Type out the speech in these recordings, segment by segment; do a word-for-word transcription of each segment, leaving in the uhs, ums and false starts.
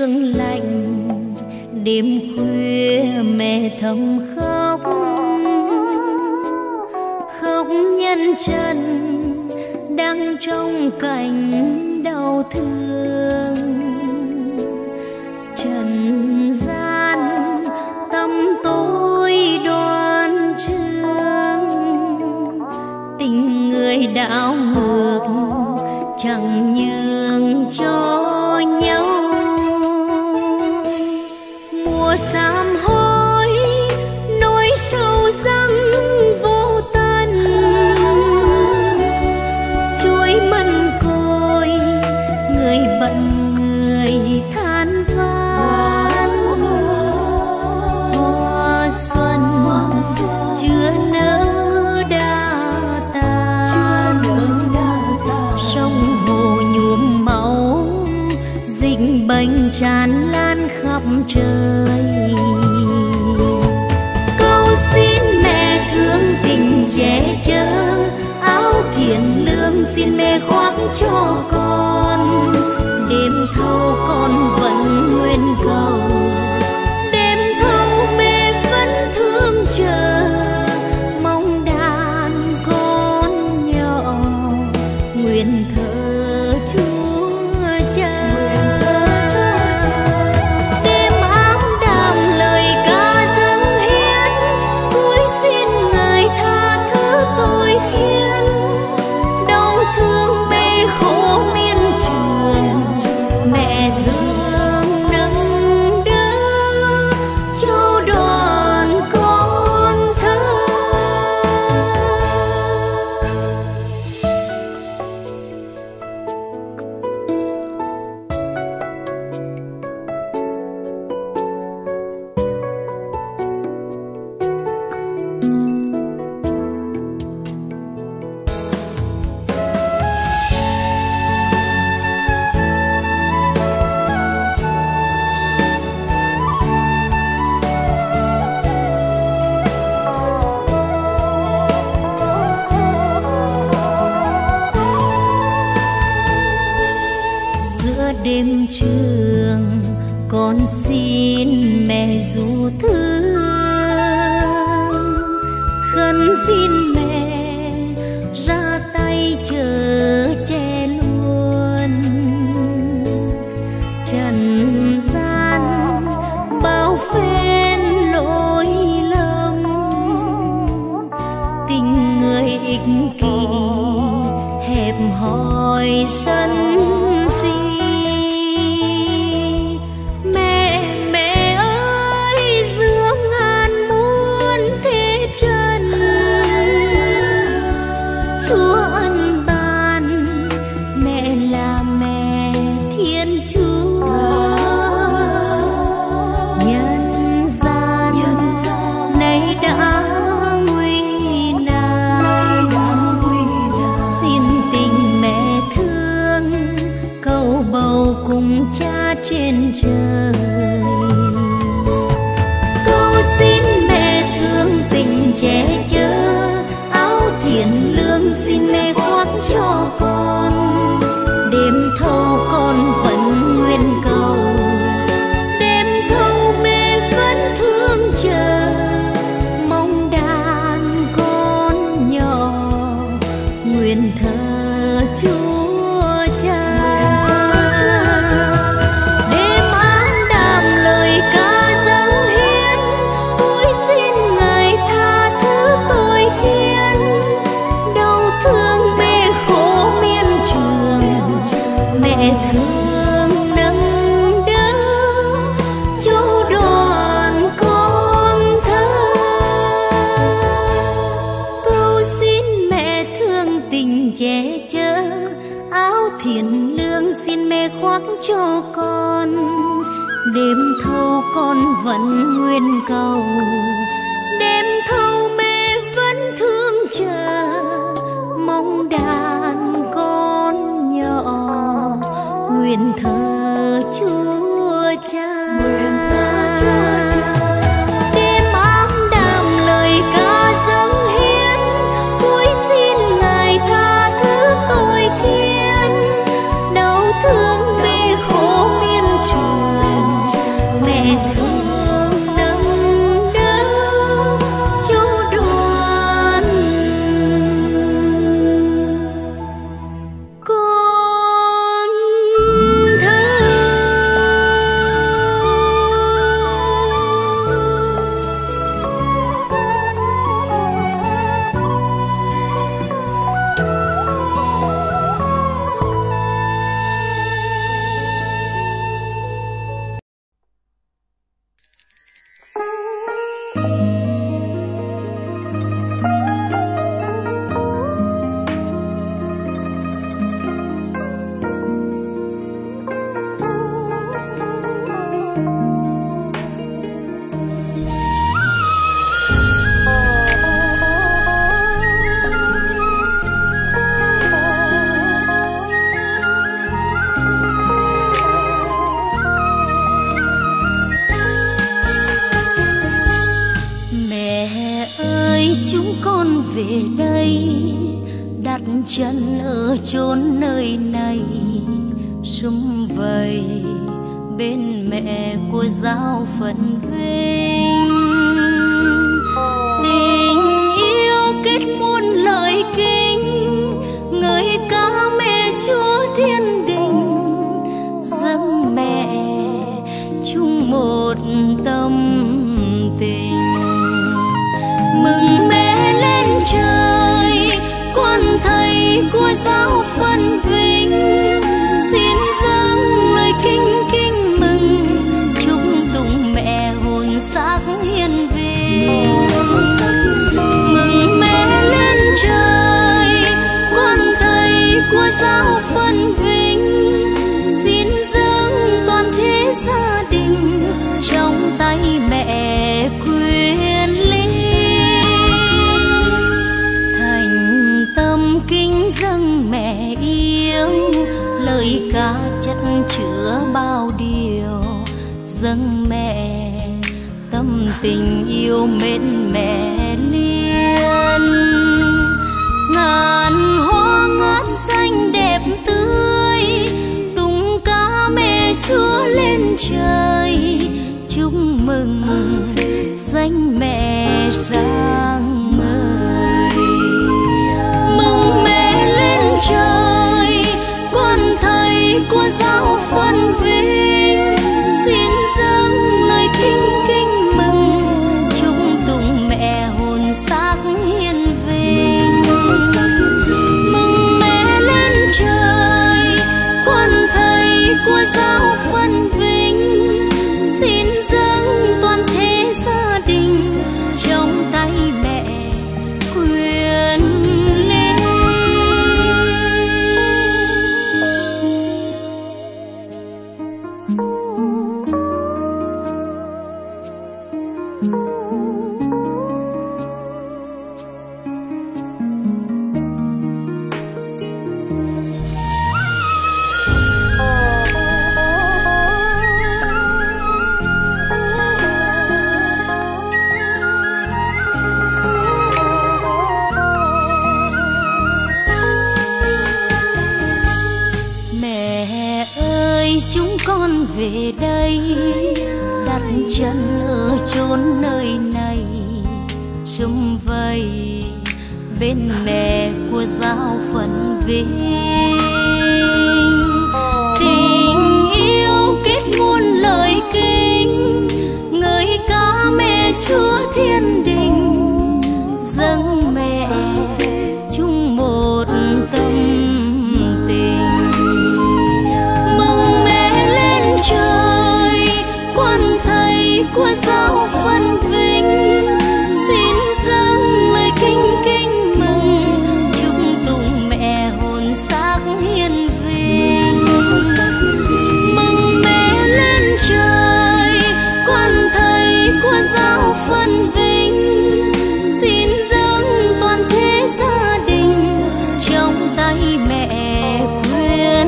sương lạnh, đêm khuya mẹ thầm khóc, khóc nhân trần đang trong cảnh đau thương. Trần gian tâm tôi đoan trương, tình người đảo ngược chẳng nhường cho nhau. Mùa sám hối nỗi sâu răng vô tận, chuối mân côi người bận người than vãn. Hoa xuân chưa nỡ đã tàn, sông hồ nhuốm máu, dịch bệnh tràn lan khắp trời. Cầu xin mẹ thương tình che chở, áo thiện lương xin mẹ khoác cho con. Đêm thâu con vẫn nguyên cầu, đêm thâu mẹ vẫn thương chờ, mong đàn con nhỏ nguyện thờ Chúa Cha. Đêm ám đạm lời ca dâng hiến, cúi xin Ngài tha thứ tôi khiến. Đau thương bê khổ miên trường, mẹ thương nâng đỡ cho đoàn con thơ. Giữa đêm trường con xin mẹ ru thương, khấn xin mẹ ra tay chở che luôn. Trần gian bao phen lỗi lầm, tình người ích kỷ hẹp hòi sân si. Mẹ mẹ ơi giữa ngàn muôn thế trần, Chúa ân ban mẹ là mẹ Thiên Chúa. Nhân gian nay đã nguy nan, xin tình mẹ thương cầu bầu cùng Cha trên trời. Cầu xin mẹ thương tình che chở, áo thiện lương xin mẹ khoác cho con. Đêm thâu con vẫn nguyên cầu, đêm thâu mẹ vẫn thương chờ, mong đàn con nhỏ nguyện thờ Chúa Cha. Đêm ám đạm lời ca dâng hiến, cúi xin Ngài tha thứ tôi khiến. Đau thương bê khổ miên trường, mẹ thương nâng đỡ cho đoàn con thơ. Cầu xin mẹ thương tình che chở, áo thiện lương xin mẹ khoác cho con. Đêm thâu con vẫn nguyên cầu, đêm thâu mẹ vẫn thương chờ, mong đàn con nhỏ nguyện thờ Chúa Cha. Đêm ám đạm lời ca dâng hiến, cúi xin Ngài tha thứ tôi khiến. Đau thương bê khổ miên trường, về đây, đặt chân ở chốn nơi này, sum vầy bên mẹ của giáo phận vinh. Tình yêu kết muôn lời kinh, ngợi ca mẹ Chúa thiên đình, dâng mẹ chung một tâm tình. Mừng mẹ lên trời, con thầy của giáo phận vinh, xin dâng lời kinh kinh mừng, chúc tụng mẹ hồn xác hiền vinh. Mừng mẹ lên trời, con thầy của giáo phận vinh, xin dâng toàn thế gia đình trong tay mẹ quyền linh. Thành tâm kính dâng mẹ yêu, lời ca chất chứa bao điều, dâng mẹ tâm tình yêu mến mẹ liên. Ngàn hoa ngát xanh đẹp tươi, tung ca mẹ Chúa lên trời, chúc mừng danh mẹ sáng ngời. Mừng mẹ lên trời, con thầy của giáo phận vinh, xin dâng lời kinh kinh mừng, chúc tụng mẹ hồn xác hiền vinh. Mừng mẹ lên trời, con thầy của giáo phận vinh, xin dâng toàn thế gia đình trong tay mẹ quyền linh. Mẹ ơi chúng con về đây, đặt chân ở chốn nơi này, sum vầy bên mẹ của giáo phận vinh. Tình yêu kết muôn lời kinh, ngợi ca mẹ Chúa thiên đình, dâng mẹ chung một tâm tình. Mừng mẹ lên trời, con thầy của giáo phận vinh, xin dâng lời kinh kinh mừng, chúc tụng mẹ hồn xác hiền vinh. Mừng mẹ lên trời, con thầy của giáo phận vinh, xin dâng toàn thế gia đình trong tay mẹ quyền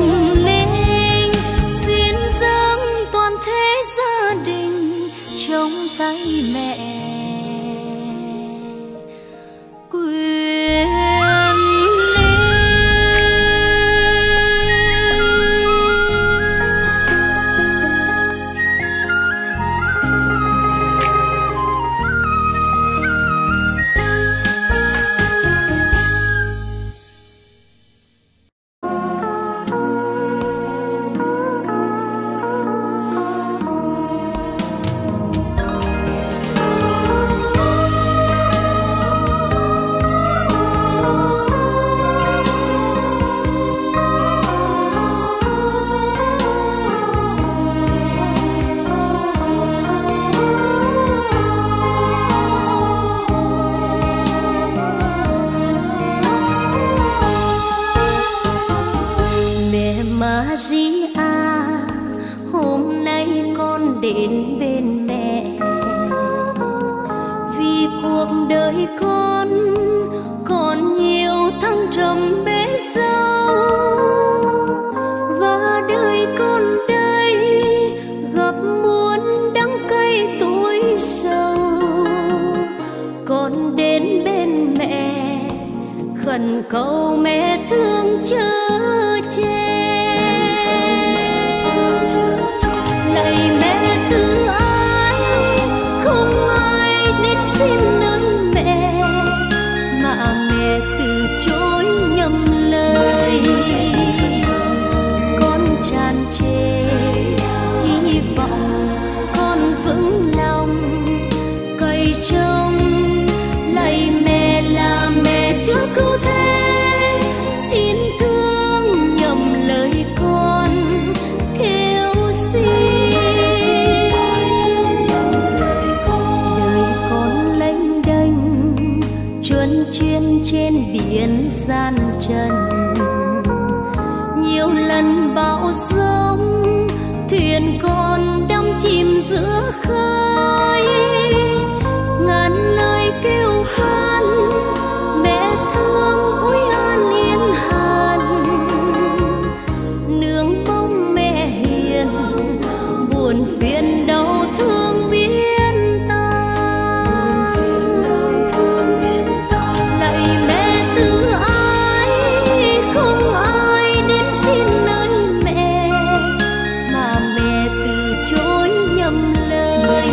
linh. Xin dâng toàn thế gia đình trong tay khẩn cầu mẹ thương chở che. Lạy mẹ từ ái, không ai đến xin nơi mẹ, mà mẹ từ chối nhầm lời. Con tràn trề hy vọng, con vững lòng cậy trông. Lạy mẹ là mẹ Chúa cứu thế, xin thương nhầm lời con kêu xin. Đời con lênh đênh chuồn chuyên trên biển gian trần, nhiều lần bão giông thuyền con đắm chìm giữa khơi. Ngàn lời kêu hát mẹ thương ôi an yên hàn, nương bóng mẹ hiền buồn phiền đau thương biến tan. Lạy mẹ từ ái, không ai đến xin nơi mẹ, mà mẹ từ chối nhầm lời.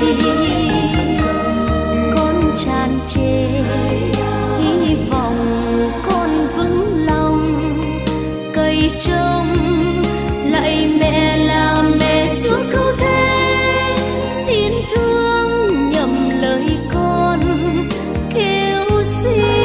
Con tràn trề hy vọng, con vững lòng cậy trông. Lạy mẹ là mẹ Chúa cứu thế, xin thương nhầm lời con kêu xin.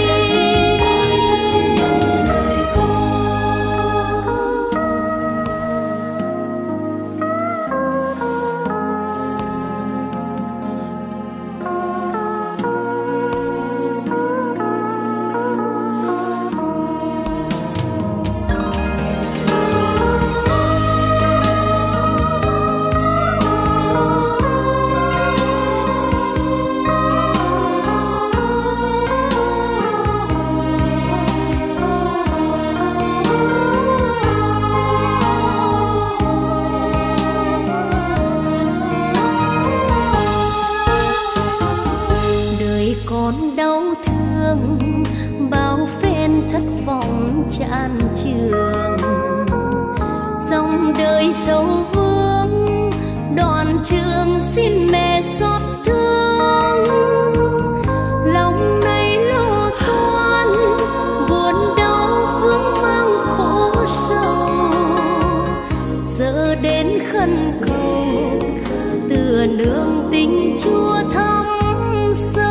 Con đau thương bao phen thất vọng chan trường, dòng đời sâu vương đoạn trường xin mẹ xót thương. Lòng này lo toan buồn đau vương mang khổ sầu, giờ đến khẩn cầu tựa nương tình Chúa thắm sâu.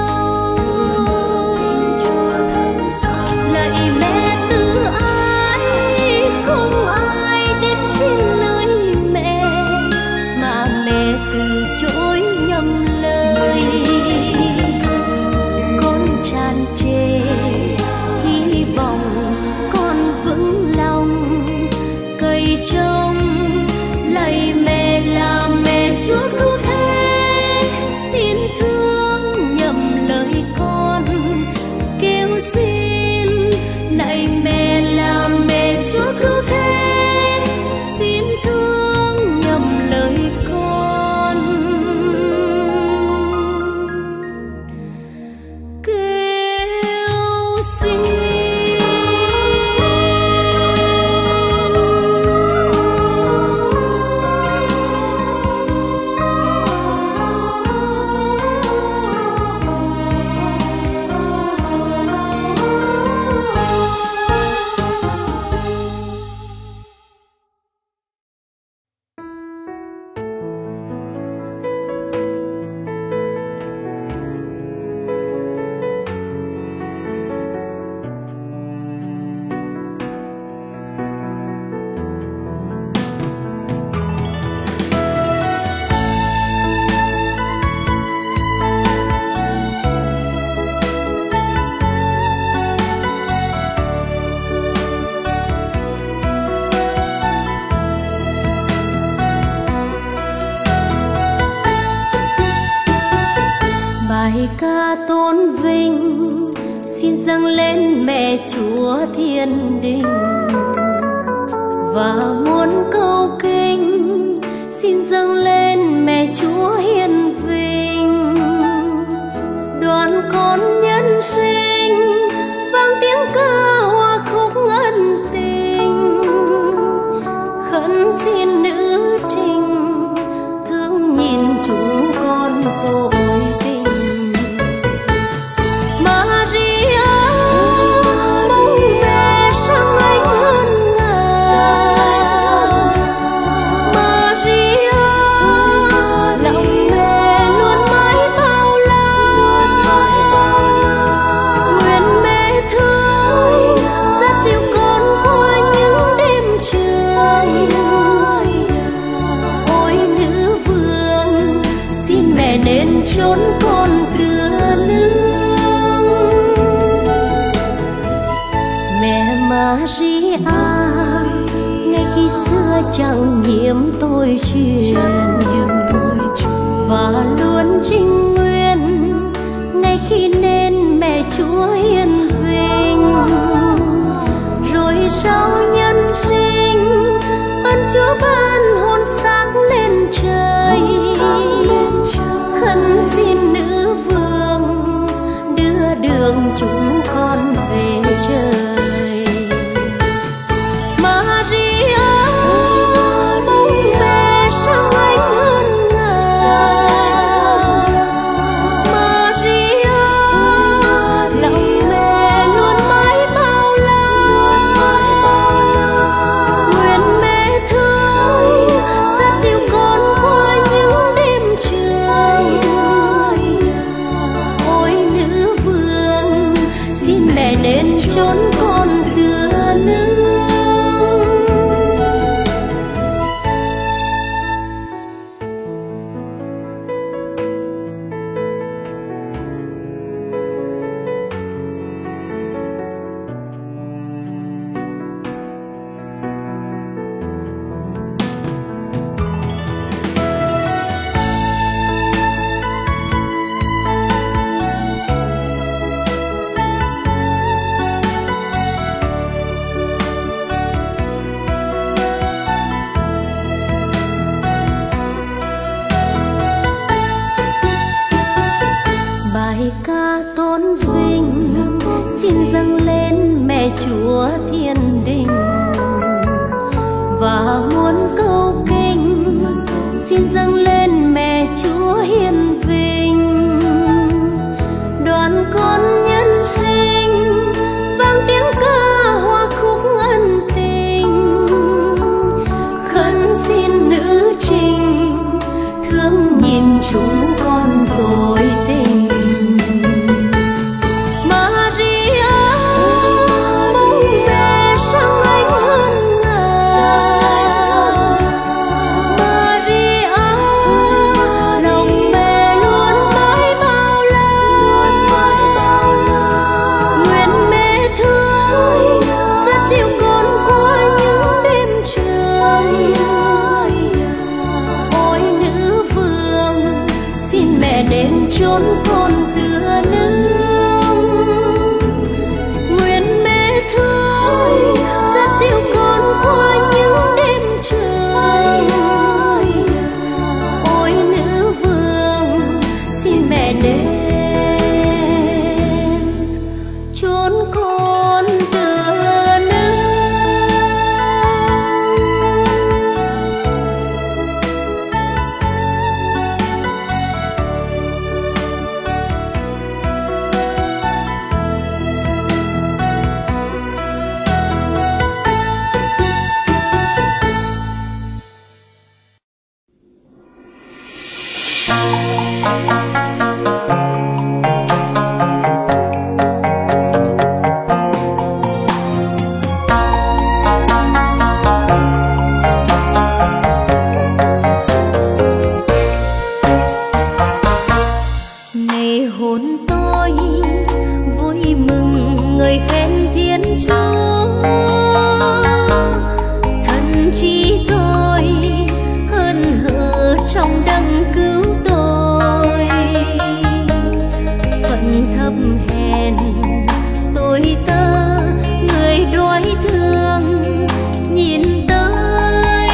Lạy mẹ từ ái, không ai đến xin nơi mẹ, mà mẹ từ chối nhầm lời. Con tràn trề hy vọng, con vững lòng cậy trông. Lạy mẹ là mẹ Chúa cứu thế, xin thương nhầm lời con kêu xin. Lạy mẹ là mẹ Chúa cứu thế, xin thương nhầm lời con kêu xin. Bài ca tôn vinh xin dâng lên mẹ Chúa thiên đình, và muôn câu kinh xin dâng lên mẹ Chúa hiền vinh. Đoàn con nhân sinh vang tiếng ca Maria, ngay khi xưa chẳng nhiễm tôi truyền và luôn trinh nguyên, ngay khi nên mẹ Chúa hiền vinh. Rồi sau nhân sinh ơn Chúa ban hồn sáng lên trời, khấn xin nữ vương đưa đường chúng con về trời. Chốn con tựa nương. Bài ca tôn vinh xin dâng lên mẹ Chúa thiên đình, và muôn câu kinh xin dâng lên mẹ Chúa hiền vinh. Đoàn con nhân sinh vang tiếng ca hoa khúc ân tình, khấn xin nữ trinh thương nhìn chúng con tội tình. Đến chốn con tựa nương, nguyện mẹ thương dắt dìu con qua những đêm trường. Ôi nữ vương xin mẹ đến chốn con tựa nương. Này hồn tôi vui mừng người khen Thiên Chúa, thân trí tôi hân hở trong đấng cứu tôi. Phận thấp hèn tôi tớ người đói thương nhìn tới,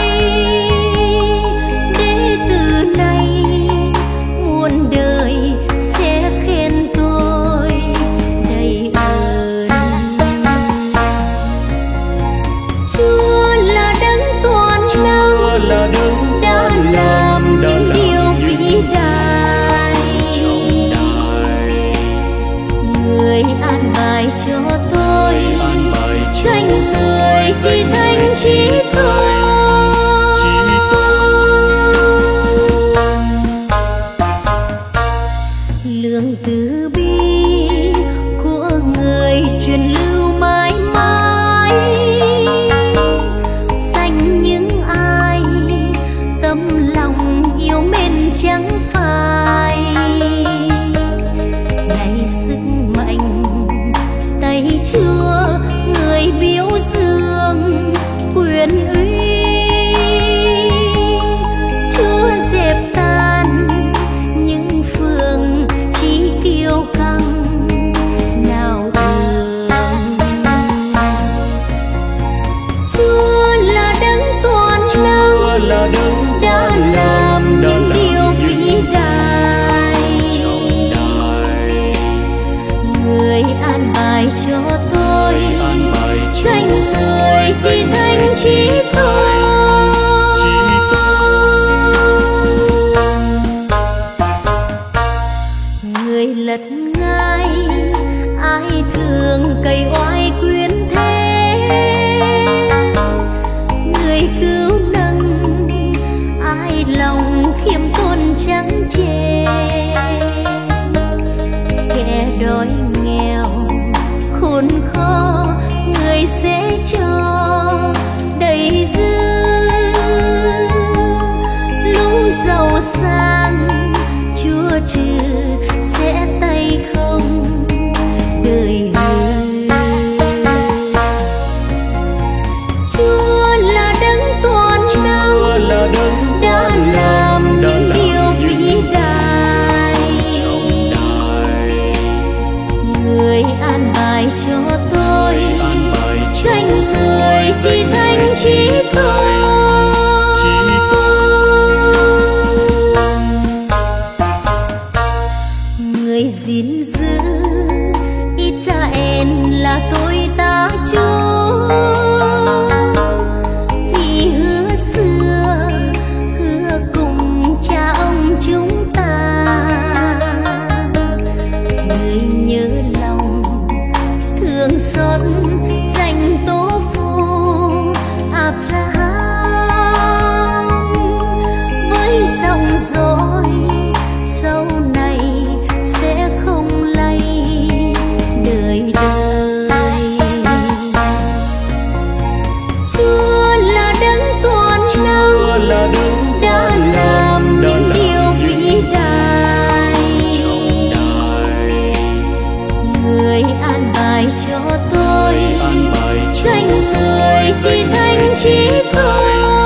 để từ nay muôn đời sẽ khen tôi đầy ơn. Chúa là đấng toàn năng, đã làm những điều vĩ đại. Người an bài cho tôi danh người chỉ thánh chỉ tôi. Lương từ bi của người truyền lưu mãi mãi, dành những ai tâm lòng yêu mến chẳng phai. Ngày sức mạnh tay Chúa người biếu xưa chỉ thành chỉ thôi. Người lật ngai ai thường cày oai quyến thế, người cứu nâng ai lòng khiêm tốn trắng chê. Kẻ đói nghèo khốn khó người sẽ cho đầy dư, lũ giàu sang Chúa trừ sẽ tay không đời hư. Chúa là đấng toàn năng đã làm những điều vĩ đại, người an bài cho tôi cánh người chỉ thành chỉ thôi. Người gìn giữ Israel là tôi ta Chúa, vì hứa xưa hứa cùng cha ông chúng ta. Người nhớ lòng thương xót dành tổ phụ Abraham, với dòng dõi sau này sẽ không lay đời đời. Chúa là đấng toàn năng đã làm những điều vĩ đại, người an bài cho tôi cánh người chỉ thành chỉ thôi.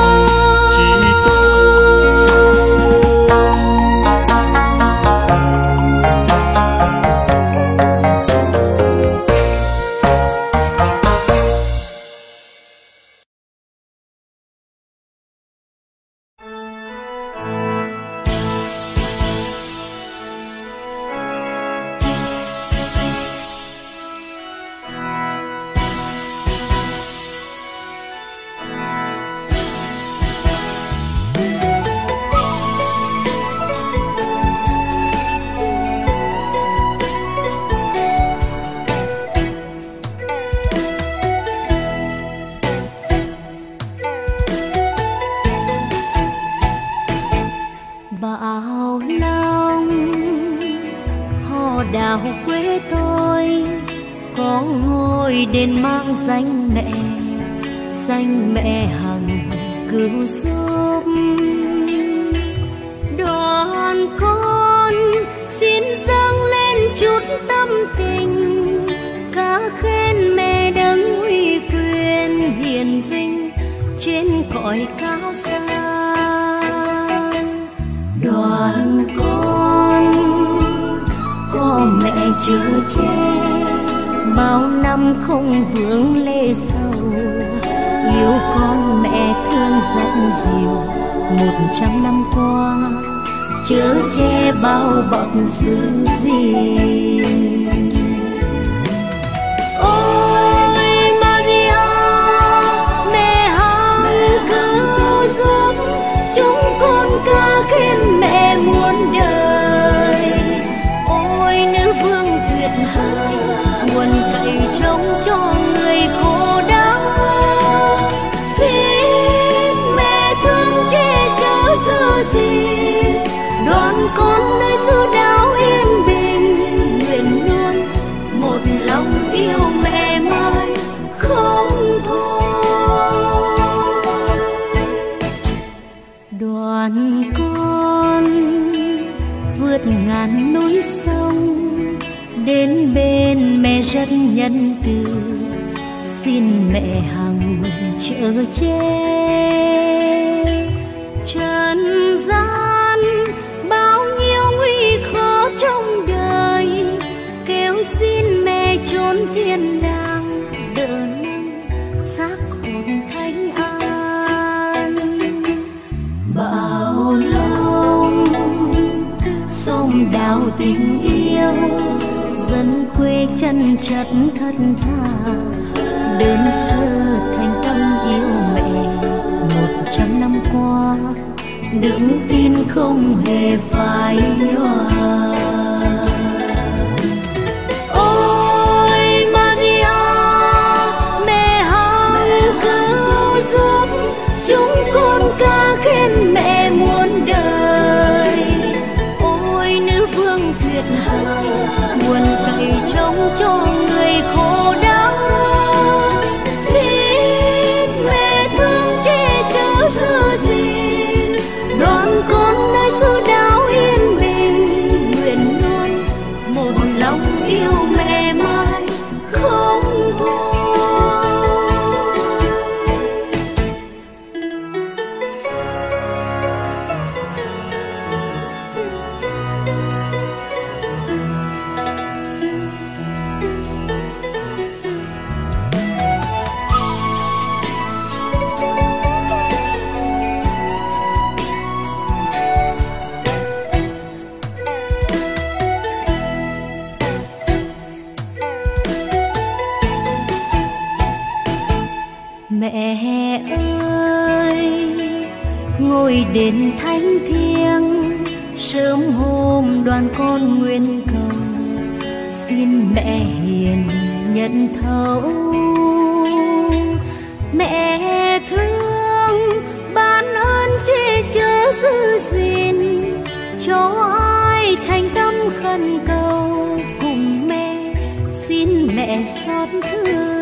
Bao năm họ đào quê tôi có ngôi đền mang danh mẹ, danh mẹ hằng cứu giúp. Đoàn con xin dâng lên chút tâm tình, ca khen mẹ đấng uy quyền hiền vinh trên cõi cao xa. Đoàn con có mẹ chở che, bao năm không vướng lê sầu, yêu con mẹ thương rất dịu. Một trăm năm qua chở che bao bọc giữ gìn. Ôi Maria mẹ hằng cứu giúp, chúng con ca khen mẹ muôn đời. Ôi nữ vương tuyệt vời, nguồn cậy trông cho người khổ đau. Xin mẹ thương che chở giữ gìn, đoàn con nơi xứ đạo yên bình, nguyện luôn một lòng yêu mẹ mãi không thôi. Đoàn con vượt ngàn núi sông đến bên mẹ rất nhân từ, xin mẹ hằng chở che. Trần gian bao nhiêu nguy khó trong đời, kêu xin mẹ trốn thiên đàng đỡ nâng xác hồn thánh an. Bao lòng sông đào tình yêu, dân quê chân chất thật thà, đơn sơ thành tâm yêu mẹ một trăm năm qua, đức tin không hề phai nhòa. Ôi Maria, mẹ hằng cứu giúp chúng con ca khen mẹ muôn đời. Ôi nữ vương tuyệt vời, nguồn cậy trống cho người khổ đau. Xin mẹ thương che chở giữ gìn, đoàn con nơi xứ đạo yên bình. Nguyện luôn một lòng yêu mẹ mãi không thôi. Mẹ ơi, ngôi đền thánh thiêng, sớm hôm đoàn con nguyện cầu, xin mẹ hiền nhận thấu. Mẹ thương ban ơn che chở giữ gìn, cho ai thành tâm khẩn cầu, cùng mẹ xin mẹ xót thương.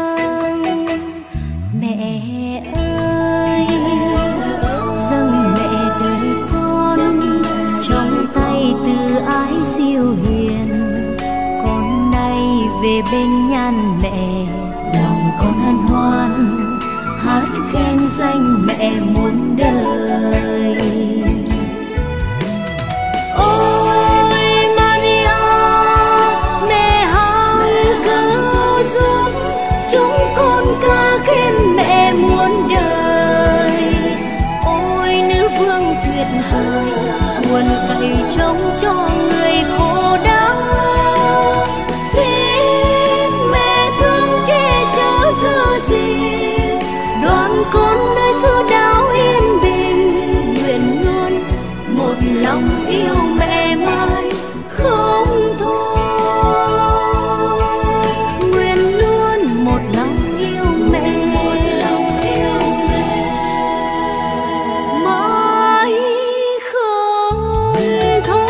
Mẹ ơi, dâng mẹ đời con trong tay từ ái siêu hiền. Con nay về bên nhan mẹ, lòng con hân hoan hát khen danh mẹ muôn đời. Ôi Maria, mẹ hằng cứu giúp chúng con ca khen mẹ muôn đời. Ôi nữ vương tuyệt vời, nguồn cậy trống cho người khổ đau. Xin mẹ thương che chở giữ gìn, đoàn con nơi xứ đạo yên bình. Nguyện luôn một lòng yêu mẹ mãi không thôi. Nguyện luôn một lòng yêu mẹ mãi không thôi.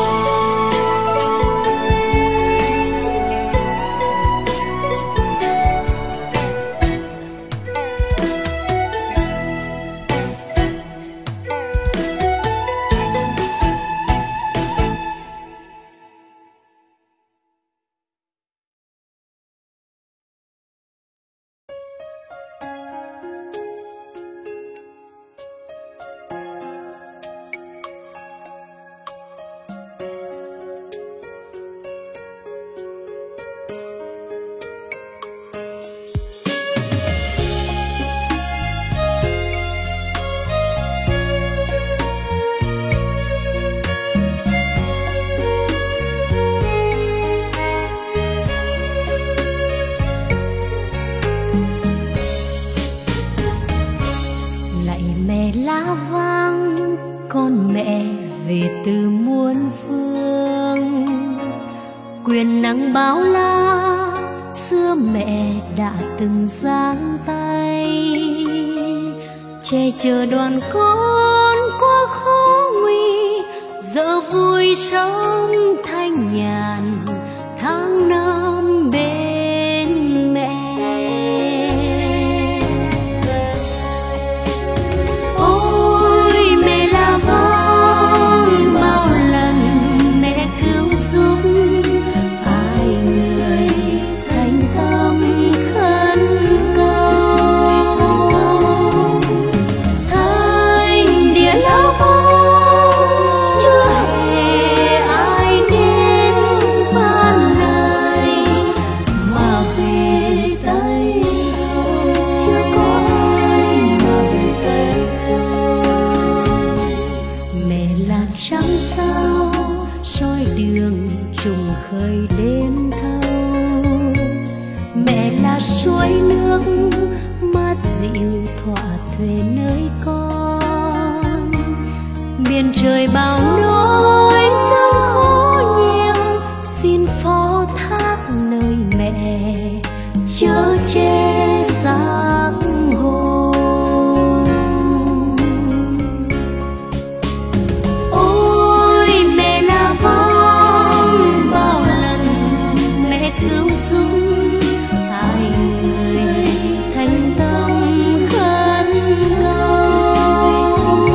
Lá vàng con mẹ về từ muôn phương, quyền năng bao la xưa mẹ đã từng giang tay, che chở đoàn con qua khó nguy, giờ vui sống thanh nhàn tháng năm bên mẹ. Khơi đêm thâu, mẹ là suối nước mát dịu thỏa thuê nơi con. Biển trời bao nỗi gian khó nhiều, xin phó thác nơi mẹ chở che xác hồn. Ôi mẹ là vong bao lần mẹ cứu giúp hai người thành tâm khấn cầu.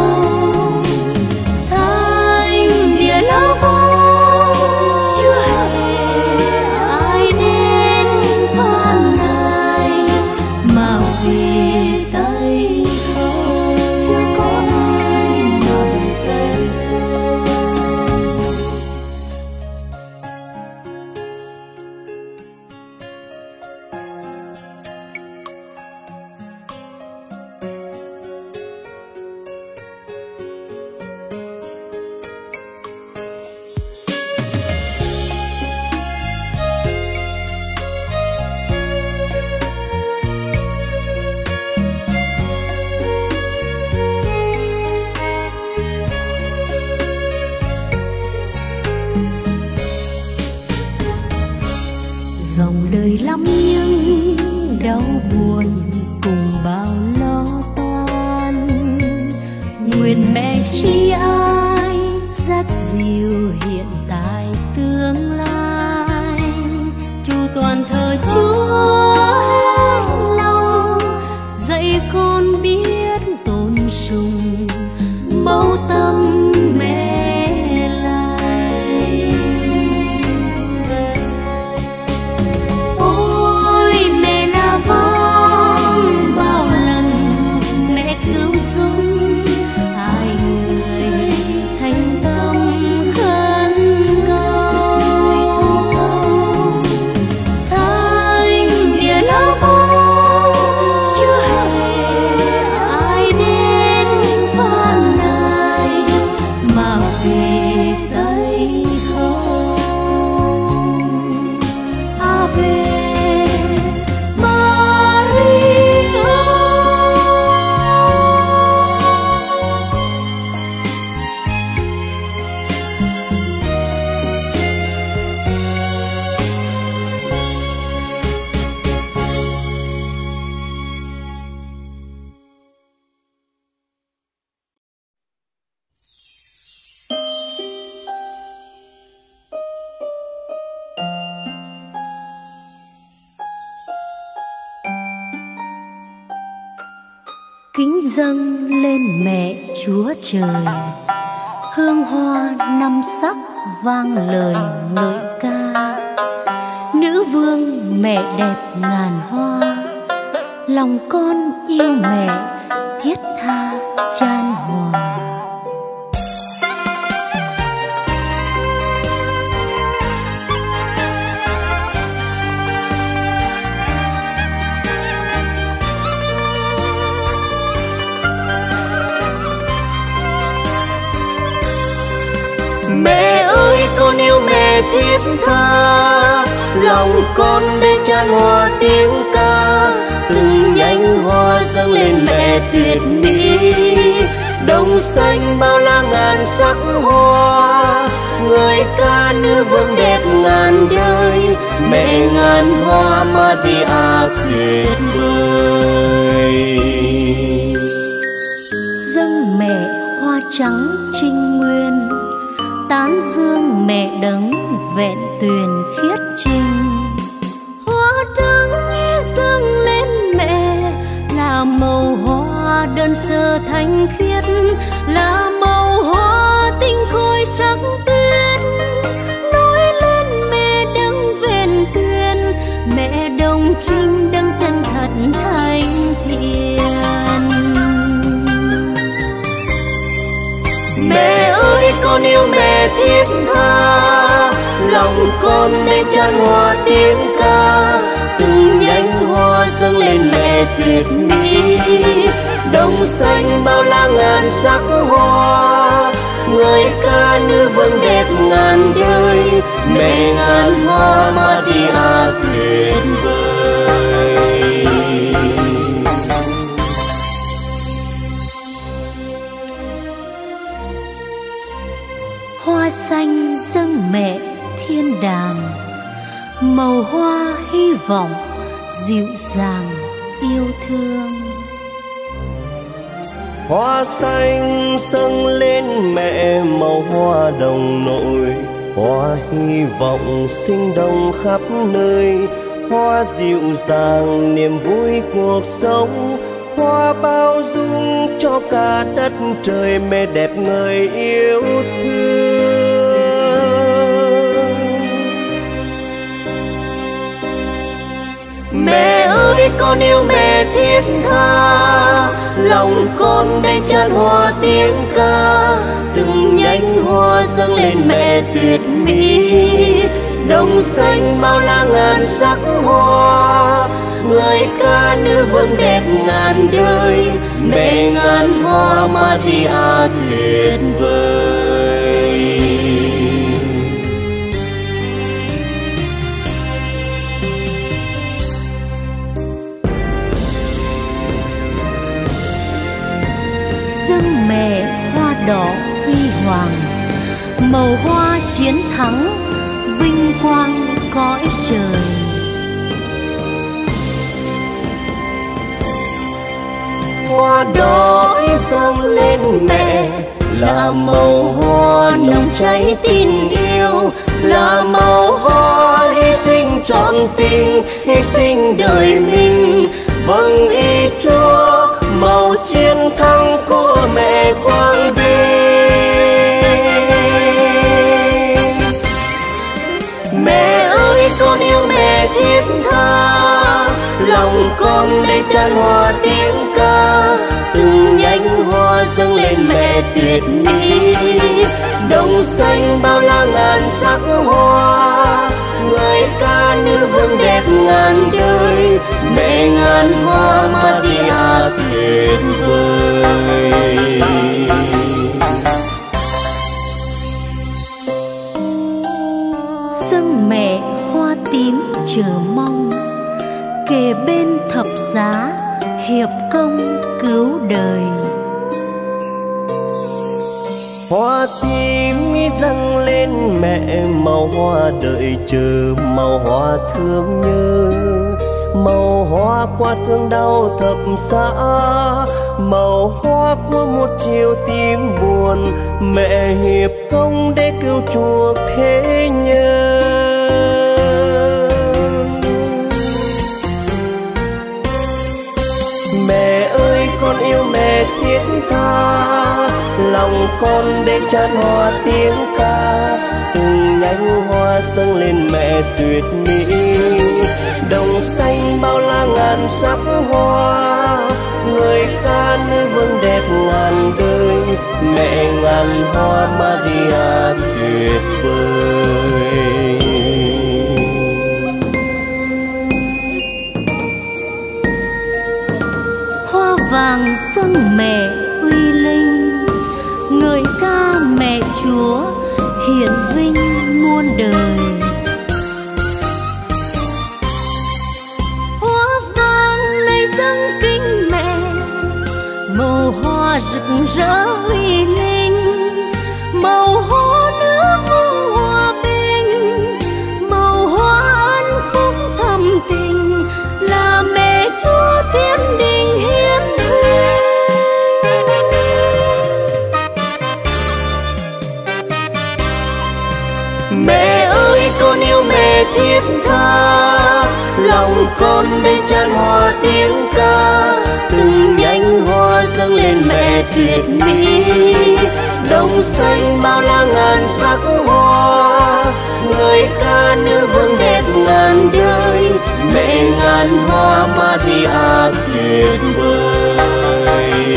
Thanh địa là vong chưa hề ai đến phàn nàn, mà về tay không chưa có ai mà về tay không. Dòng đời lắm những đau buồn cùng bao lo toan, nguyện mẹ chi ai dắt dìu hiện tại tương lai. Chu toàn thờ Chúa hết lòng, dạy con biết tôn sùng mẫu tâm mẹ lại. Ôi mẹ là vong bao lần mẹ cứu giúp hai người thành tâm khấn cầu. Thanh địa là vong chưa hề ai đến phàn nàn, mà về tay không. Ave kính dâng lên mẹ Chúa Trời, hương hoa năm sắc vang lời ngợi ca. Nữ vương mẹ đẹp ngàn hoa, lòng con yêu mẹ thiết tha chan hòa. Mẹ ơi con yêu mẹ thiết tha, lòng con để chan hòa tiếng ca. Từng nhánh hoa dâng lên mẹ tuyệt mỹ, đồng xanh bao la ngàn sắc hoa. Người ca nữ vương đẹp ngàn đời, mẹ ngàn hoa Maria tuyệt vời. Dâng mẹ hoa trắng trinh nguyên, tán dương mẹ đấng vẹn tuyền khiết trinh. Hoa trắng dâng lên mẹ là màu hoa đơn sơ thanh khiết, là màu hoa tinh khôi sắc tuyết. Nói lên mẹ đấng vẹn tuyền, mẹ đồng trinh đấng chân thật thánh thiện. Mẹ ơi con yêu mẹ thiết tha, lòng con để chan hòa tiếng ca. Từng nhánh hoa dâng lên mẹ tuyệt mỹ, đồng xanh bao la ngàn sắc hoa. Người ca nữ vương đẹp ngàn đời, mẹ ngàn hoa Maria tuyệt vời. dịu dàng yêu thương. Hoa xanh dâng lên mẹ màu hoa đồng nội, hoa hy vọng sinh đồng khắp nơi, hoa dịu dàng niềm vui cuộc sống, hoa bao dung cho cả đất trời mẹ đẹp người yêu thương. Mẹ ơi con yêu mẹ thiết tha, lòng con đây chan hoa tiếng ca, từng nhánh hoa dâng lên mẹ tuyệt mỹ, đồng xanh bao la ngàn sắc hoa, người ca nữ vương đẹp ngàn đời, mẹ ngàn hoa Maria tuyệt vời. Dâng mẹ hoa đỏ huy hoàng, màu hoa chiến thắng vinh quang cõi trời. Hoa đỏ dâng lên mẹ là màu hoa nồng cháy tình yêu, là màu hoa hy sinh trọn tình, hy sinh đời mình vâng ý Chúa, màu chiến thắng của mẹ quang vinh. Mẹ ơi con yêu mẹ thiết tha, lòng con đây chan hoa tiếng ca, từng nhánh hoa dâng lên mẹ tuyệt mỹ, đồng xanh bao la ngàn sắc hoa, người ca nữ vương đẹp ngàn đời, mẹ ngàn hoa Maria tuyệt vời. Dâng mẹ hoa tím chờ mong, kề bên thập giá hiệp công cứu đời. Hoa tím dâng lên mẹ màu hoa đợi chờ, màu hoa thương nhớ, màu hoa qua thương đau thập giá, màu hoa của một chiều tim buồn, mẹ hiệp công để cứu chuộc thế nhân. Mẹ ơi con yêu mẹ thiết tha, lòng con để chan hoa tiếng ca, từng nhánh hoa dâng lên mẹ tuyệt mỹ, đồng xanh bao la ngàn sắc hoa, người ca nữ vương đẹp ngàn đời, mẹ ngàn hoa Maria tuyệt vời. Hoa vàng dâng mẹ uy linh, người ca mẹ Chúa hiển vinh muôn đời. Hoa vàng này dâng kính mẹ, màu hoa rực rỡ uy linh, màu hoa nữ vương hòa bình, màu hoa ân phúc thầm tình, là mẹ Chúa thiên đình hiển thuyết. Mẹ ơi con yêu mẹ thiết tha, lòng con đây chan hoa tiếng ca, từng nhánh hoa dâng lên mẹ tuyệt mỹ, đồng xanh bao la ngàn sắc hoa, người ca nữ vương đẹp ngàn đời, mẹ ngàn hoa Maria tuyệt vời.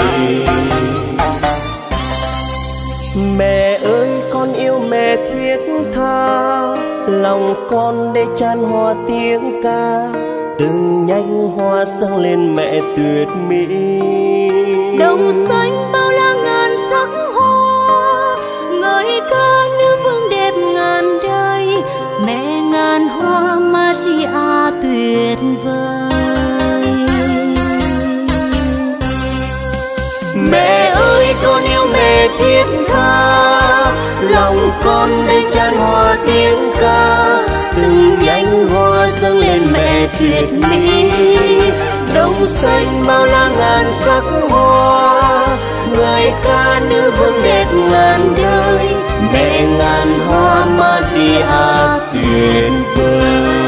Mẹ ơi con yêu mẹ thiết tha, lòng con để chan hoa tiếng ca, từng nhánh hoa dâng lên mẹ tuyệt mỹ, đồng xanh bao la ngàn sắc hoa, người ca nữ vương đẹp ngàn đời, mẹ ngàn hoa Maria tuyệt vời. Mẹ ơi con yêu mẹ thiết tha, lòng con con đây chan hòa tiếng ca, từng nhánh hoa dâng lên mẹ tuyệt mỹ. Đồng xanh bao la ngàn sắc hoa, người ca nữ vương đẹp ngàn đời, mẹ ngàn hoa Maria tuyệt vời.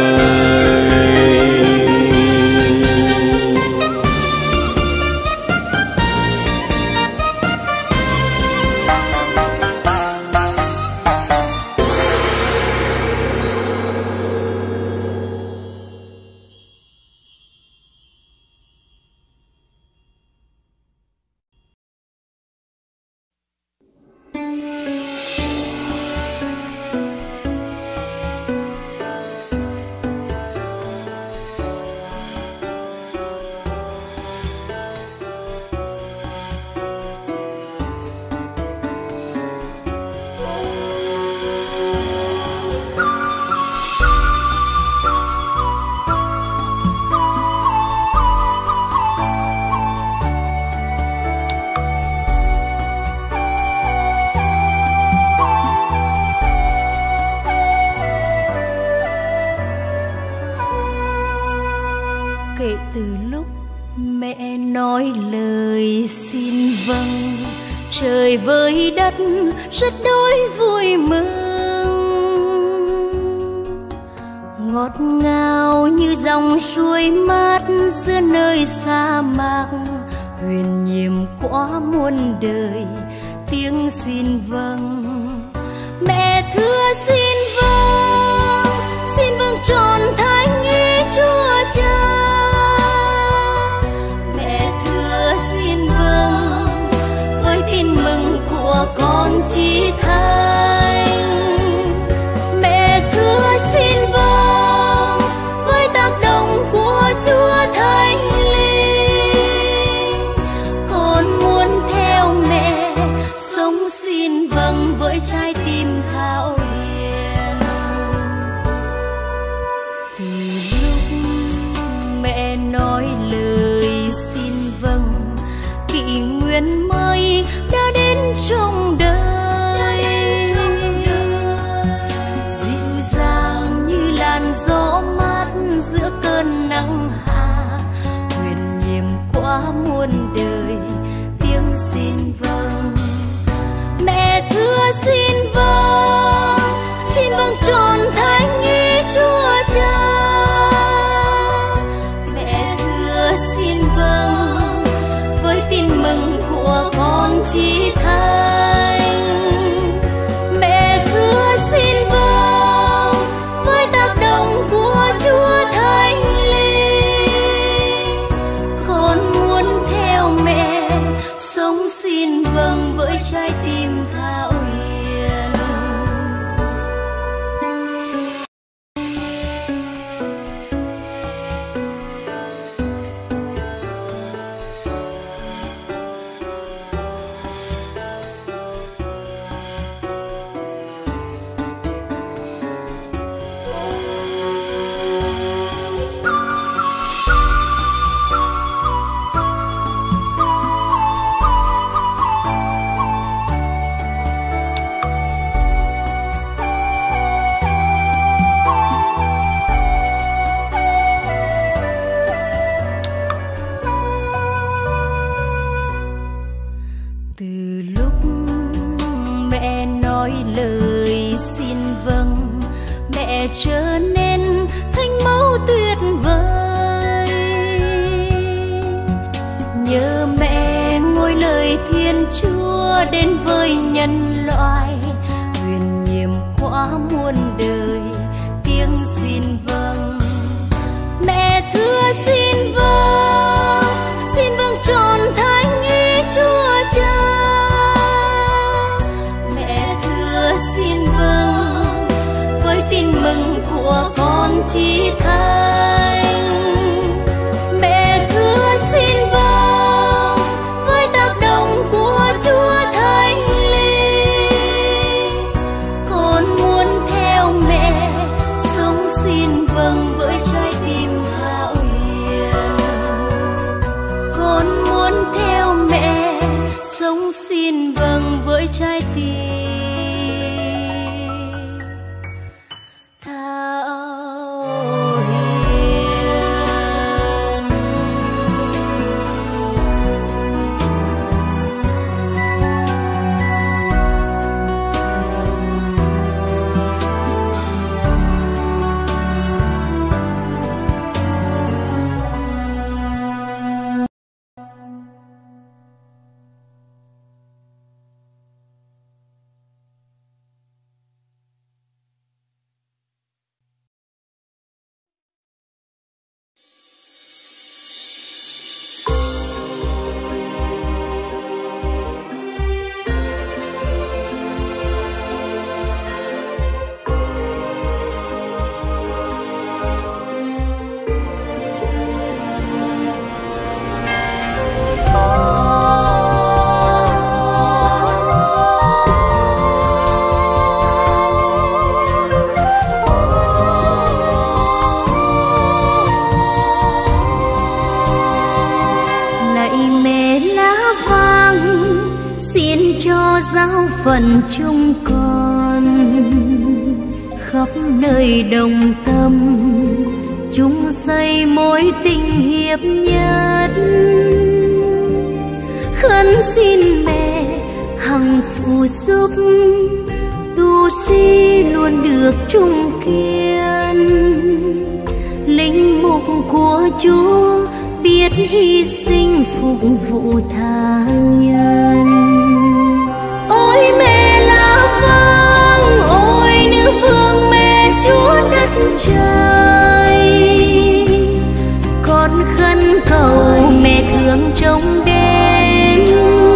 Kể từ lúc mẹ nói lời xin vâng, trời với đất rất đỗi vui mừng. Ngọt ngào như dòng suối mát giữa nơi sa mạc, huyền nhiệm qua muôn đời tiếng xin vâng. Mẹ thưa xin vâng, xin vâng trọn thánh ý Chúa Cha. Tin mừng của con chí thánh, mẹ thưa xin vâng với tác động của Chúa Thánh Linh. Con muốn theo mẹ sống xin vâng với trái tim thao hiền. Từ lúc mẹ nói lời xin vâng, kỷ nguyên mới đã đến trong đời, dịu dàng như làn gió mát giữa cơn nắng hạ, huyền nhiệm qua muôn đời tiếng xin vâng. Mẹ thưa xin vâng, xin vâng trọn thánh ý Chúa Cha. Mẹ thưa xin vâng với tin mừng của con chí thánh, mẹ thưa xin vâng với tác động của Chúa Thánh Linh. Con muốn theo mẹ sống xin vâng với trái tim thao hiền. Từ lúc mẹ nói lời xin vâng, mẹ trở nên thánh mẫu tuyệt vời. Nhờ mẹ ngôi lời Thiên Chúa đến với nhân loại, huyền nhiệm qua muôn đời tiếng xin vâng. Mẹ thưa xin vâng, xin vâng trọn thánh ý Chúa Cha. Mẹ thưa xin vâng với tin mừng của con chí thánh. Mẹ thưa xin vâng với tác động của Chúa Thánh Linh. Con muốn theo mẹ giáo phận chung con, khắp nơi đồng tâm chung xây mối tình hiệp nhất. Khấn xin mẹ hằng phù giúp tu sĩ luôn được trung kiên, linh mục của Chúa biết hy sinh phục vụ tha nhân. Ôi mẹ La Vang, ôi nữ vương mẹ Chúa đất trời, con khấn cầu mẹ thương trông đến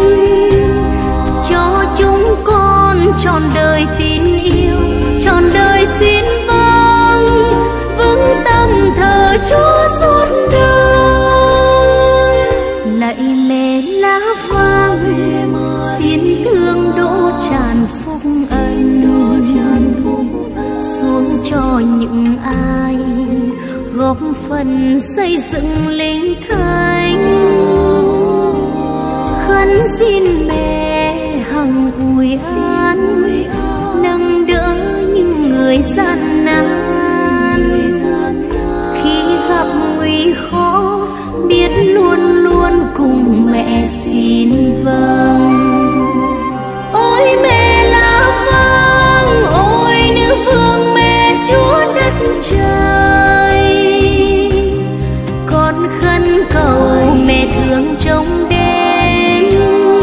cho chúng con trọn đời tin yêu, trọn đời xin vâng vững tâm thờ Chúa suốt đời. Lạy mẹ La Vang, xin thương đổ tràn phúc ân xuống cho những ai góp phần xây dựng linh thánh. Khấn xin mẹ hằng ủi an nâng đỡ những người gian nan, khi gặp nguy khó biết luôn luôn cùng mẹ xin vâng. Ôi mẹ La Vang, ôi nữ vương mẹ Chúa đất trời, con khấn cầu mẹ thương trông đến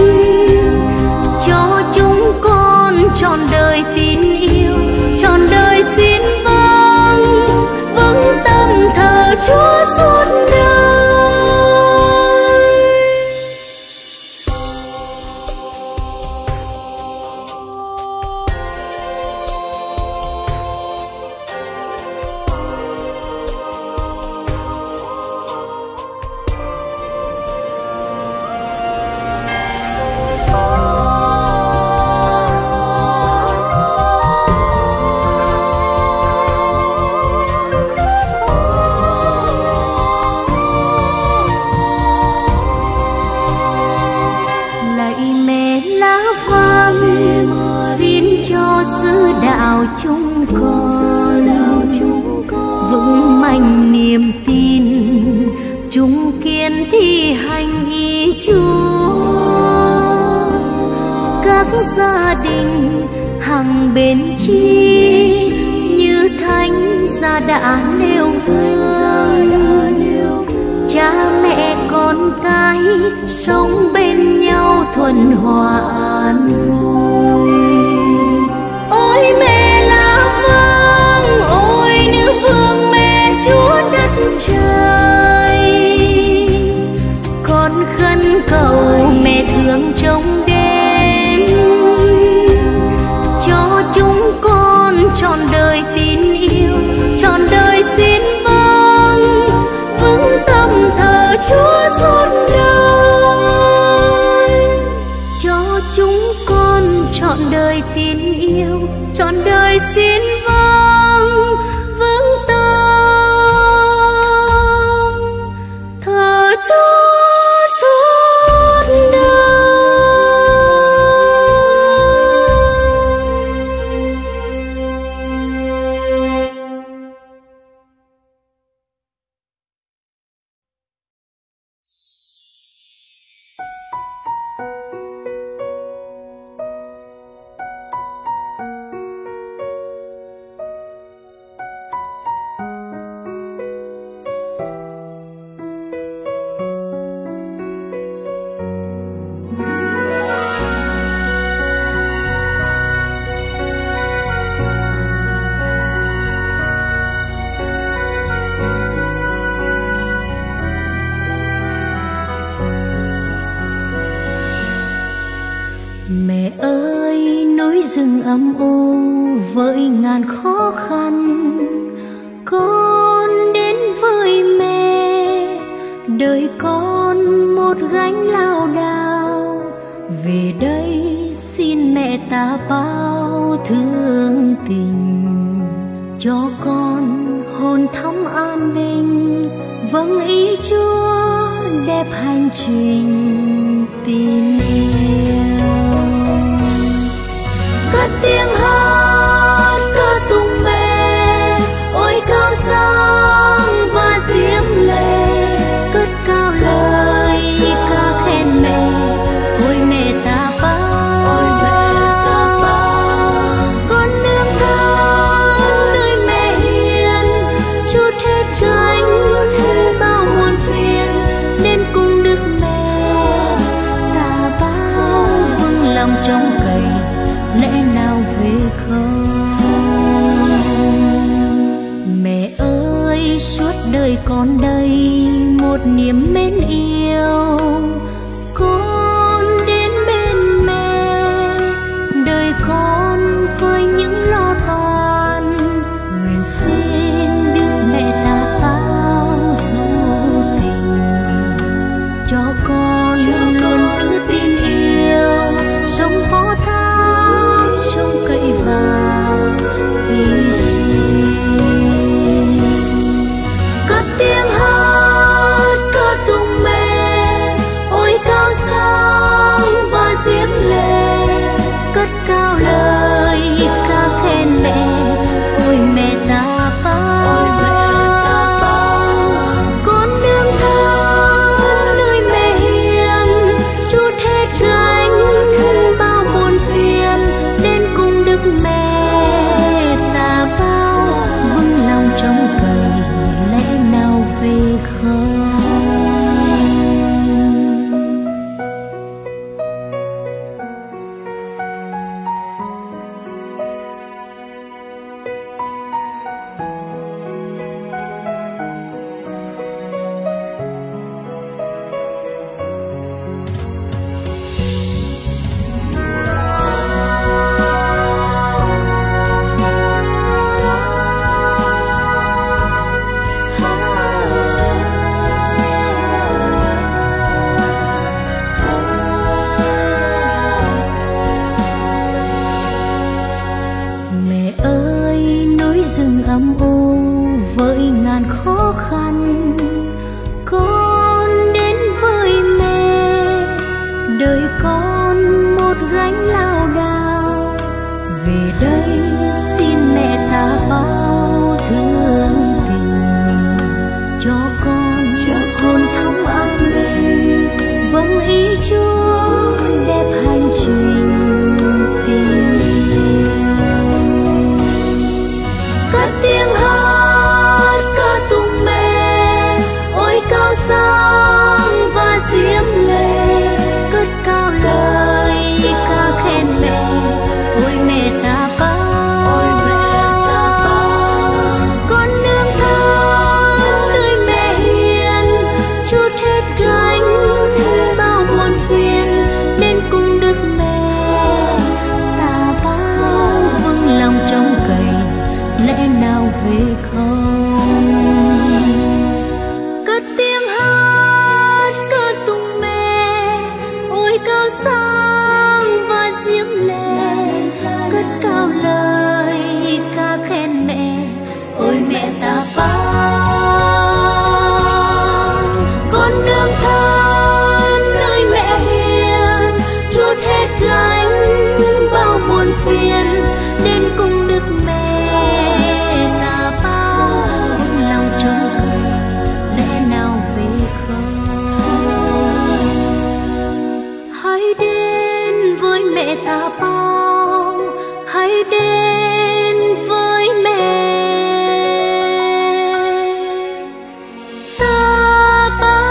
cho chúng con trọn đời tin yêu, trọn đời xin vâng vững tâm thờ Chúa suốt đời. Chúng con vững mạnh niềm tin, chúng kiên thi hành ý Chúa. Các gia đình hằng bền chi như thánh gia đã nêu gương, cha mẹ con cái sống bên nhau thuần hòa an vui. Ôi mẹ La Vang, ôi nữ vương mẹ Chúa đất trời, con khấn cầu mẹ thương trông đến cho chúng con trọn đời tin yêu, trọn đời xin vâng vững tâm thờ Chúa suốt đời, cho chúng con trọn đời tin yêu, trọn đời xin vâng vững tâm thờ Chúa suốt đời. Mẹ ơi, núi rừng âm u với ngàn khó khăn, con đến với mẹ, đời con một gánh lao đao. Về đây xin mẹ ta bao thương tình, cho con hồn thắm an bình, vâng ý Chúa đẹp hành trình tin yêu. tiếng hát ca tụng mẹ, ôi cao sang và diễm lệ, cất cao lời ca khen mẹ, ôi mẹ ta bao, ôi mẹ ta bao, con nương thân nơi mẹ hiền, chút hết gánh bao muôn phiền, nên cùng đức mẹ ta bao, vững lòng trong cày lẽ nào về không. Mẹ ơi suốt đời con đây một niềm mến yêu, con đến bên mẹ, đời con với những lo toan, nguyện xin đức mẹ ta bao du tình, cho con luôn giữ tin yêu, sống phó thác trông cậy vào hy sinh. Cất tiếng hát ca tụng mẹ, ôi cao sang và diễm lệ, cất cao lời ca khen mẹ, ôi mẹ ta bao, ôi mẹ ta bao, con nương thân nơi mẹ hiền, chút hết gánh bao muôn phiền, nên cùng đức mẹ ta bao, vững lòng trong cày lẽ nào về không. Mẹ ơi núi rừng âm u với ngàn khó khăn, con đến với mẹ, đời con một gánh lao đao, về đây xin mẹ ta bao thương tình, cho con hồn thắm an bình, vâng ý Chúa đẹp hành trình tình yêu. Cất tiếng hát ca tụng mẹ, ôi cao sang và diễm lệ, cất cao lời ca khen mẹ, ôi mẹ ta bao, ôi mẹ ta bao, con nương thân nơi mẹ hiền, chút hết gánh bao muôn phiền, nên cùng đức mẹ ta bao, vững lòng trong cày lẽ nào về không. Cất tiếng hát ca tụng mẹ, ôi cao sang và diễm lệ, cất cao lời ca khen mẹ, ôi mẹ ta bao, con nương thân nơi mẹ hiền, chút hết gánh bao muôn phiền, nên cùng đức mẹ ta bao, vững lòng trong cày lẽ nào về không. Hãy đến với mẹ ta bao, hãy đến với mẹ ta bao.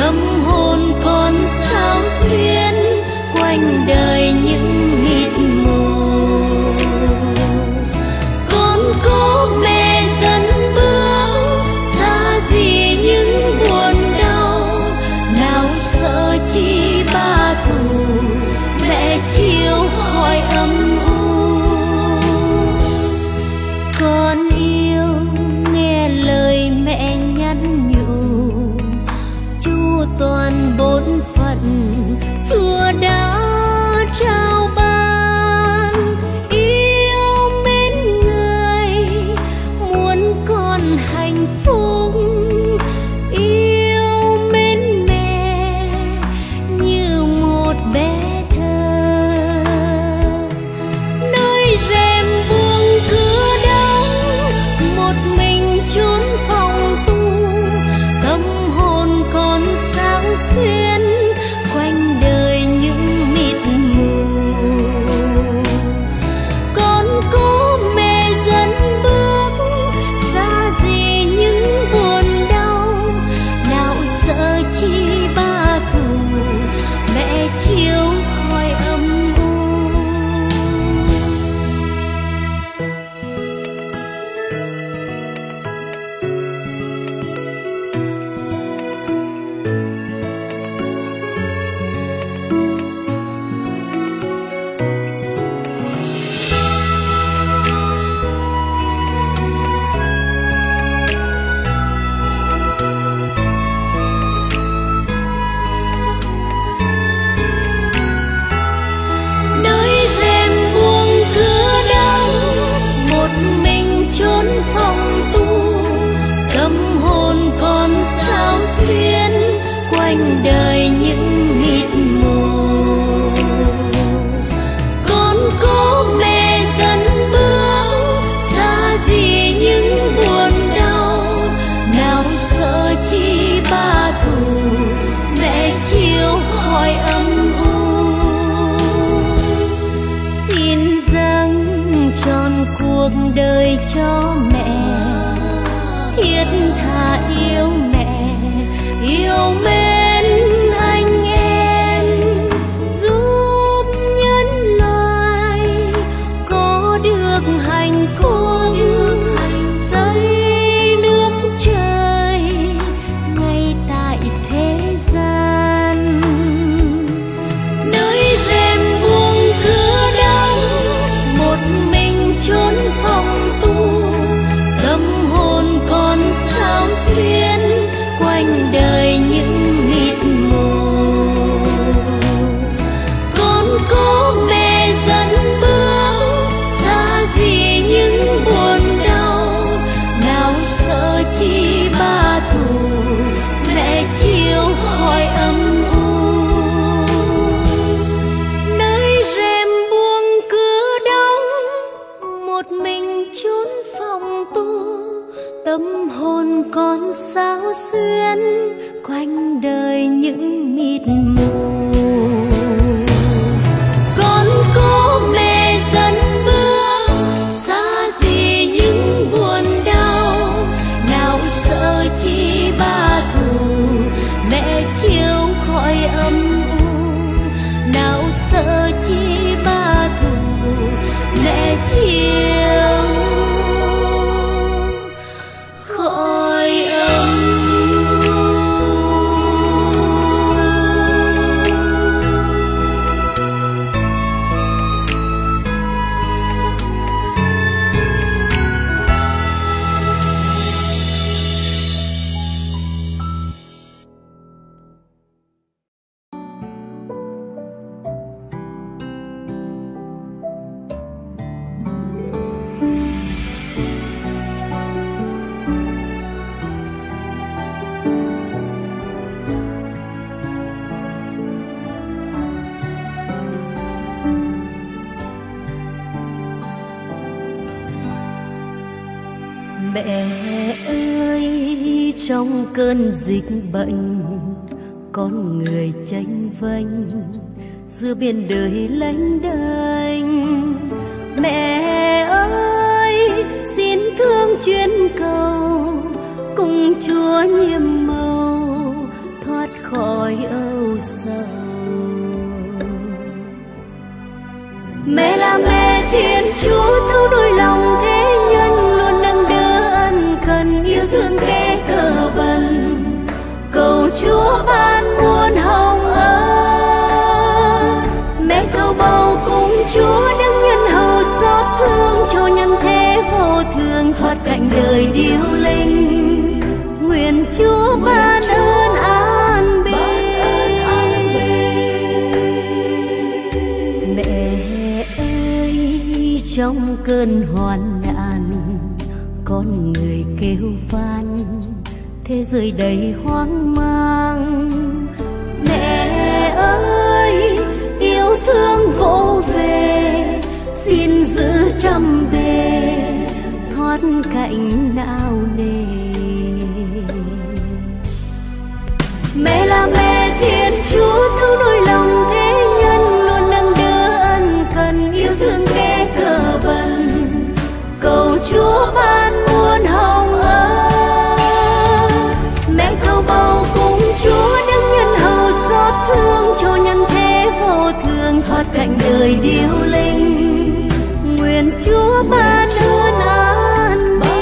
đời những mịt mù. xuyến quanh đời những mịt mù. Con có mẹ dẫn bước xa gì những buồn đau, nào sợ chi ba thù mẹ chiều khỏi âm u. Xin dâng trọn cuộc đời cho mẹ, thiết tha yêu mẹ, yêu mến anh em, giúp nhân loại có được hạnh phúc, xây nước trời ngay tại thế gian. Nơi rèm buông cửa đóng, một mình trốn phòng tu, tâm hồn còn sao xuyến quanh đời những mịt mù. Con có mẹ dẫn bước xa gì những buồn đau, nào sợ chi ba thù mẹ chiều khỏi âm u. Nơi rèm buông cửa đóng, một mình trốn phòng tu, tâm hồn còn sao xuyến quanh đời những mịt mù. Con có mẹ dẫn bước xa gì những buồn đau, nào sợ chi ba thù mẹ chiều khỏi âm u, nào sợ chi ba thù mẹ chiều khỏi âm u. Mẹ ơi, trong cơn dịch bệnh, con người chênh vênh giữa biển đời lênh đênh. Mẹ ơi, xin thương chuyên cầu, cùng Chúa nhiệm màu thoát khỏi âu sầu. Mẹ là mẹ Thiên Chúa thấu nỗi lòng thế nhân, luôn nâng đỡ ân cần yêu thương kẻ cờ bần. Cầu Chúa ban muôn hồng ân, mẹ cầu bầu cùng Chúa đấng nhân hậu xót thương cho nhân thế vô thường thoát cảnh đời điêu linh. Nguyện Chúa ban ơn an bình. Mẹ ơi, trong cơn hoạn nạn, con người kêu van, thế giới đầy hoang mang. Mẹ ơi, yêu thương vỗ về, xin giữ trầm bề thoát cảnh não nề. Mẹ là mẹ Thiên Chúa thấu nỗi lòng thế nhân, luôn nâng đỡ ân cần yêu thương kẻ cờ bần. Cầu Chúa ban muôn hồng ân, mẹ cầu bầu cùng Chúa đấng nhân hậu xót thương cho nhân thế vô thường thoát cảnh đời điêu linh. Nguyện Chúa ban ơn an bình.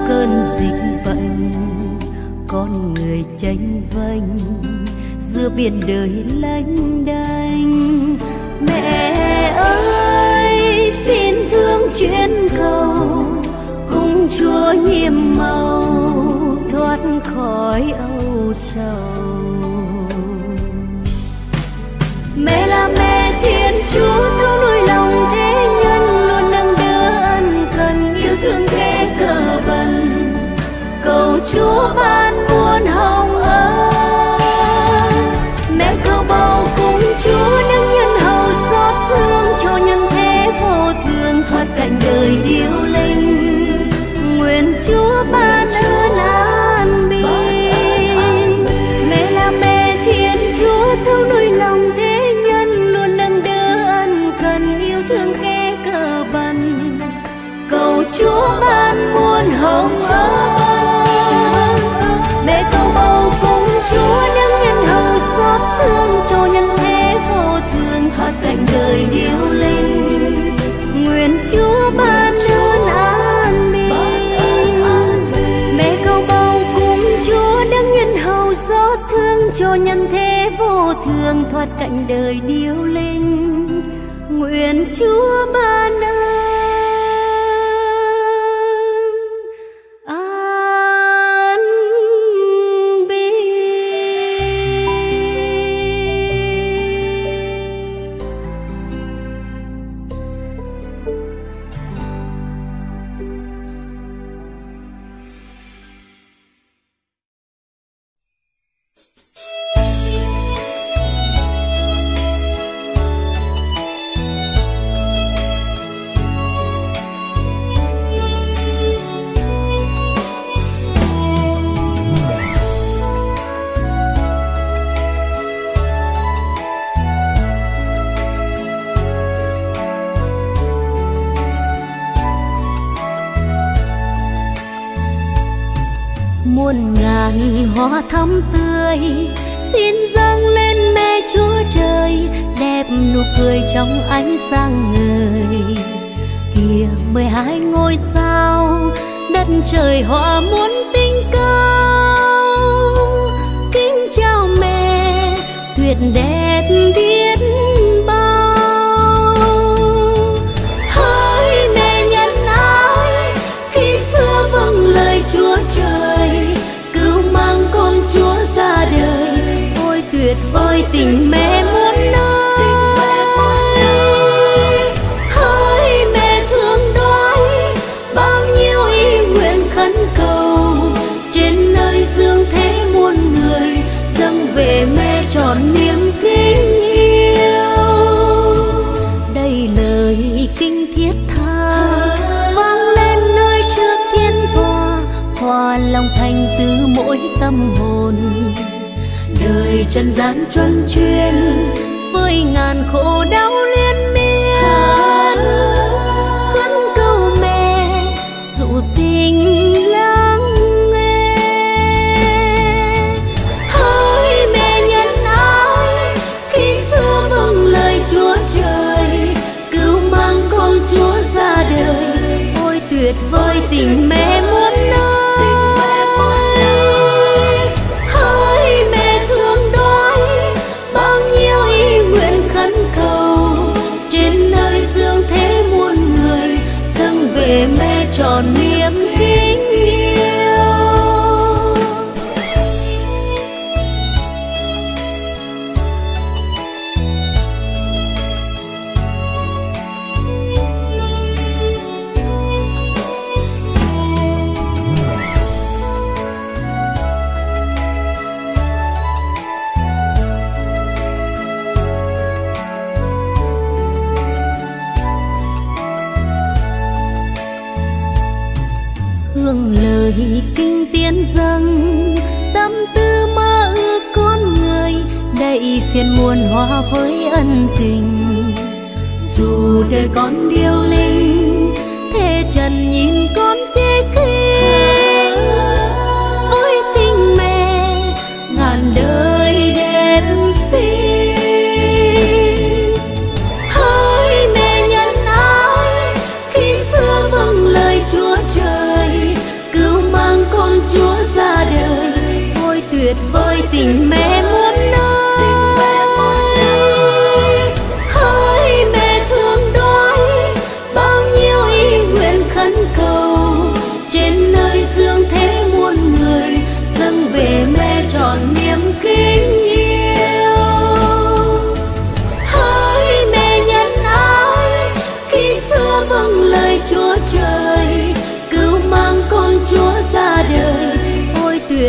cơn dịch bệnh, con người chênh vênh giữa biển đời lênh đênh. Mẹ ơi xin thương chuyến cầu, cùng Chúa nhiệm màu thoát khỏi âu sầu. Mẹ là mẹ Thiên Chúa thấu nuôi lòng thế nhân, luôn nâng đỡ ân cần yêu thương kẻ cờ bần. Cầu Chúa ban muôn hồng ân, mẹ cầu bầu cùng Chúa nâng nhân hậu xót thương cho nhân thế vô thường thoát cảnh đời điêu linh. Nguyện Chúa ban ơn an bình. Mẹ là mẹ Thiên Chúa thấu nuôi lòng thế nhân, luôn nâng đỡ ân cần yêu thương kẻ cờ bần. Cầu Chúa ban muôn hồng ân, mẹ cầu bầu cùng Chúa nâng nhân hậu xót thương cho nhân thế vô thường thoát cảnh đời điêu linh. Nguyện Chúa ban ơn an bình. Mẹ cầu bầu cùng Chúa nâng nhân hậu xót thương cho nhân thế vô thường thoát cảnh đời điêu linh. Nguyện Chúa ban ơn an bình. Muôn ngàn hoa thắm tươi xin dâng lên mẹ Chúa Trời, đẹp nụ cười trong ánh sáng ngời. Kìa mười hai ngôi sao, đất trời hòa muôn tinh cao. Kính chào mẹ tuyệt đẹp biết bao. Hỡi mẹ nhân ái, khi xưa vâng lời Chúa Trời, cứu mang con Chúa ra đời. Ôi tuyệt vời tình mẹ muôn nơi. Hỡi mẹ thương đói, bao nhiêu ý nguyện khấn cầu, trên nơi dương thế muôn người dâng về mẹ tròn niềm kính yêu. Đây lời kinh thiết tha vang lên nơi trước thiên tòa, hòa lòng thành từ mỗi tâm hồn. Đời trần gian truân chuyên với ngàn khổ đau liên miên, khấn cầu mẹ dụ tình lắng nghe. Hỡi mẹ nhân ái, khi xưa vâng lời Chúa Trời, cứu mang con Chúa ra đời. Ôi tuyệt vời tình mẹ muôn nơi. Hỡi mẹ thương đói, bao nhiêu ý nguyện khấn cầu, trên nơi dương thế muôn người dâng về mẹ tròn niềm kính yêu. Hương lời kinh tiên dâng, tâm tư mơ ước con người, đầy phiền muôn hoa với ân tình. Dù đời con điêu linh, thế trần nhìn con chê khinh. Với tình mẹ ngàn đời đẹp xinh. Hỡi mẹ nhân ái, khi xưa vâng lời Chúa Trời, cứu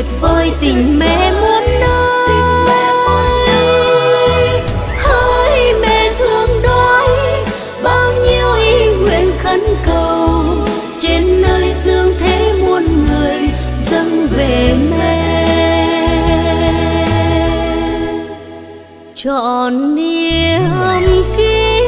tuyệt vời tình mẹ muôn nơi. Hỡi mẹ thương đói, bao nhiêu ý nguyện khấn cầu trên nơi dương thế muôn người dâng về mẹ. Trọn niềm kính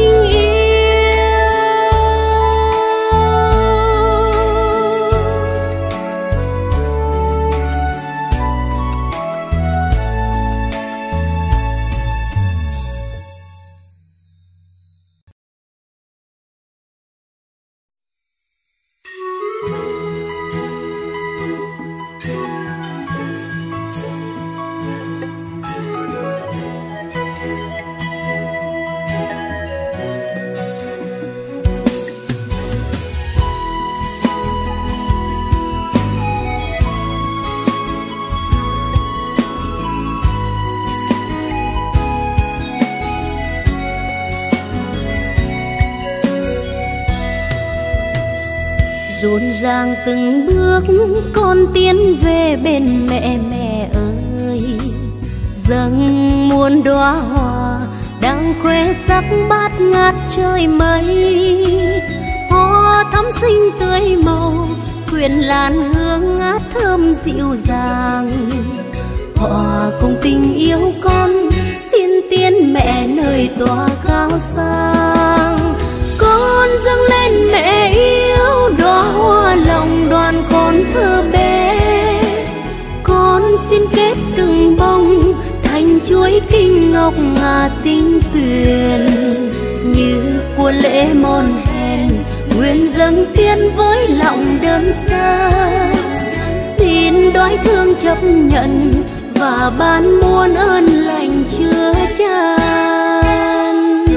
rộn ràng từng bước con tiến về bên mẹ. Mẹ ơi, dâng muôn đóa hoa đang khoe sắc bát ngát trời mây. Hoa thắm xinh tươi màu quyện làn hương ngát thơm dịu dàng. Họ cùng tình yêu con xin tiến mẹ nơi tỏa cao sang. Con dâng lên mẹ yêu đóa hoa lòng đoàn con thơ bé. Con xin kết từng bông thành chuỗi kinh ngọc ngà tinh tuyền. Như của lễ mòn hèn nguyện dâng tiên với lòng đơn sơ. Xin đói thương chấp nhận và ban muôn ơn lành chứa chan.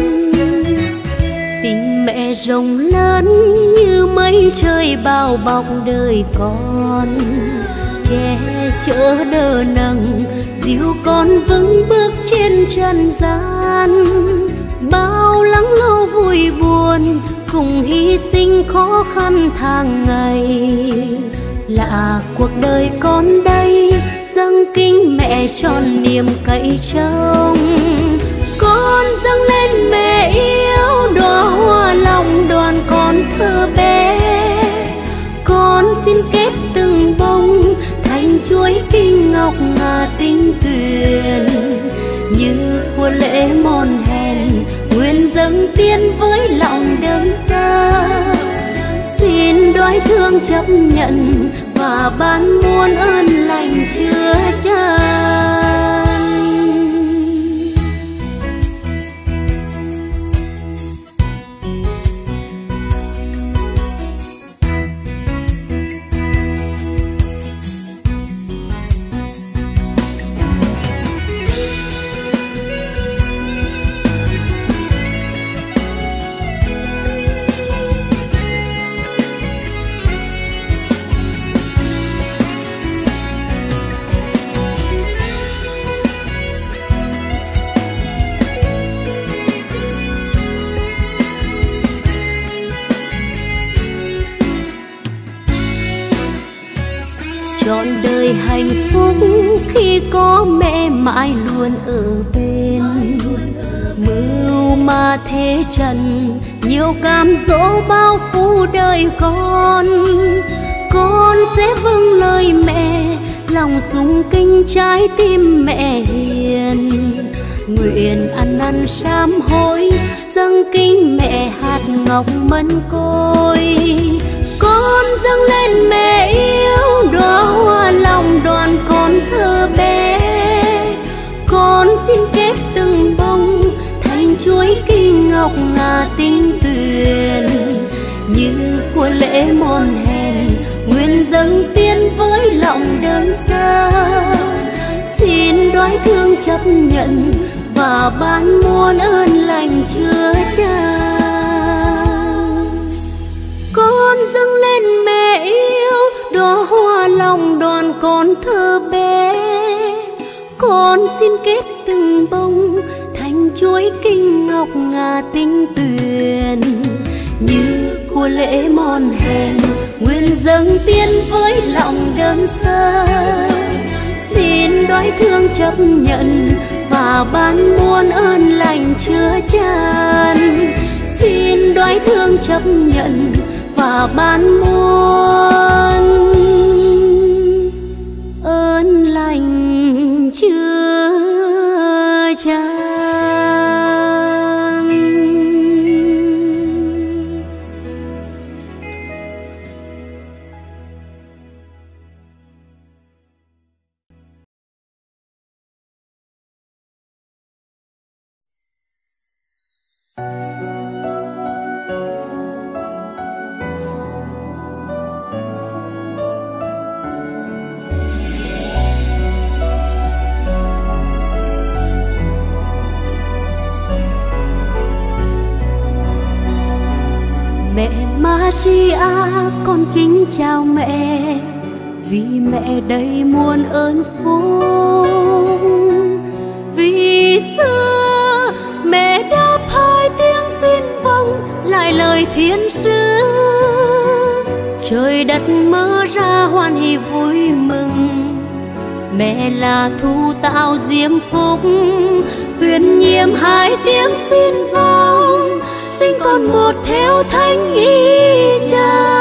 Tình mẹ rộng lớn như mây trời bao bọc đời con, che chở đỡ nâng dìu con vững bước trên trần gian. Bao lắng lo vui buồn cùng hy sinh khó khăn hàng ngày, là cuộc đời con đây dâng kính mẹ tròn niềm cậy trông. Con dâng lên mẹ yêu đóa hoa lòng đoàn con thơ bé. Con xin kết từng bông thành chuỗi kinh ngọc ngà tinh tuyền. Như của lễ mòn hèn nguyện dâng tiên với lòng đơn sơ. Xin đói thương chấp nhận và ban muôn ơn lành chứa chan. Trọn đời hạnh phúc khi có mẹ mãi luôn ở bên. Mưu mà thế trần nhiều cam dỗ bao phủ đời con. Con sẽ vâng lời mẹ, lòng sung kinh trái tim mẹ hiền. Nguyện ăn năn sám hối dâng kính mẹ hạt ngọc mân côi. Con dâng lên mẹ yêu đóa hoa lòng đoàn con thơ bé. Con xin kết từng bông thành chuỗi kinh ngọc ngà tinh tuyền. Như của lễ mòn hèn nguyện dâng tiên với lòng đơn sơ. Xin đói thương chấp nhận và ban muôn ơn lành chứa chan. Con dâng lên mẹ yêu đóa hoa lòng đoàn con thơ bé. Con xin kết từng bông thành chuỗi kinh ngọc ngà tinh tuyền. Như của lễ mòn hèn nguyện dâng tiên với lòng đơn sơ. đói thương chấp nhận và ban muôn ơn lành chứa chan. Xin đói thương chấp nhận và ban muôn ơn lành chứa chan. Maria, con kính chào mẹ, vì mẹ đầy muôn ơn phúc. Vì xưa mẹ đáp hai tiếng xin vâng lại lời thiên sứ, trời đất mở ra hoan hỉ vui mừng. Mẹ là thu tạo diêm phúc, huyền nhiệm hai tiếng xin vâng, sinh con một theo thánh ý cha.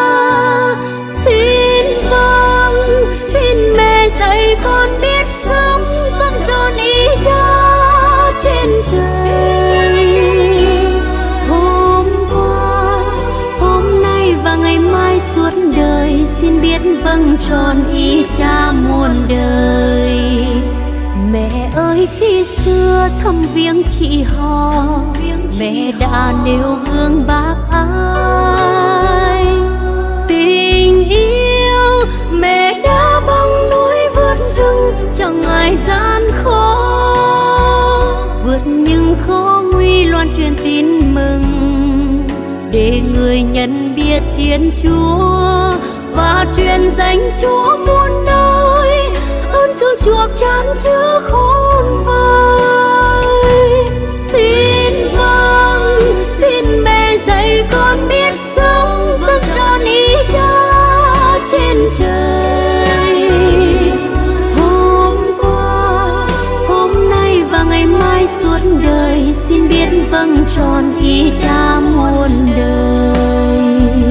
Xin vâng, xin mẹ dạy con biết sống vâng tròn ý cha trên trời. Hôm qua, hôm nay và ngày mai suốt đời, xin biết vâng tròn ý cha muôn đời. Mẹ ơi khi xưa thăm viếng chị họ, mẹ đã nêu gương bác ái. Tình yêu mẹ đã băng núi vượt rừng, chẳng ngại gian khó, vượt những khó nguy loan truyền tin mừng, để người nhận biết Thiên Chúa và truyền danh Chúa muôn nơi. Ơn cứu chuộc chan chứa khôn vời. Xin vâng, xin mẹ dạy con biết sống vâng tròn ý cha trên trời. Hôm qua, hôm nay và ngày mai suốt đời, xin biết vâng tròn ý cha muôn đời.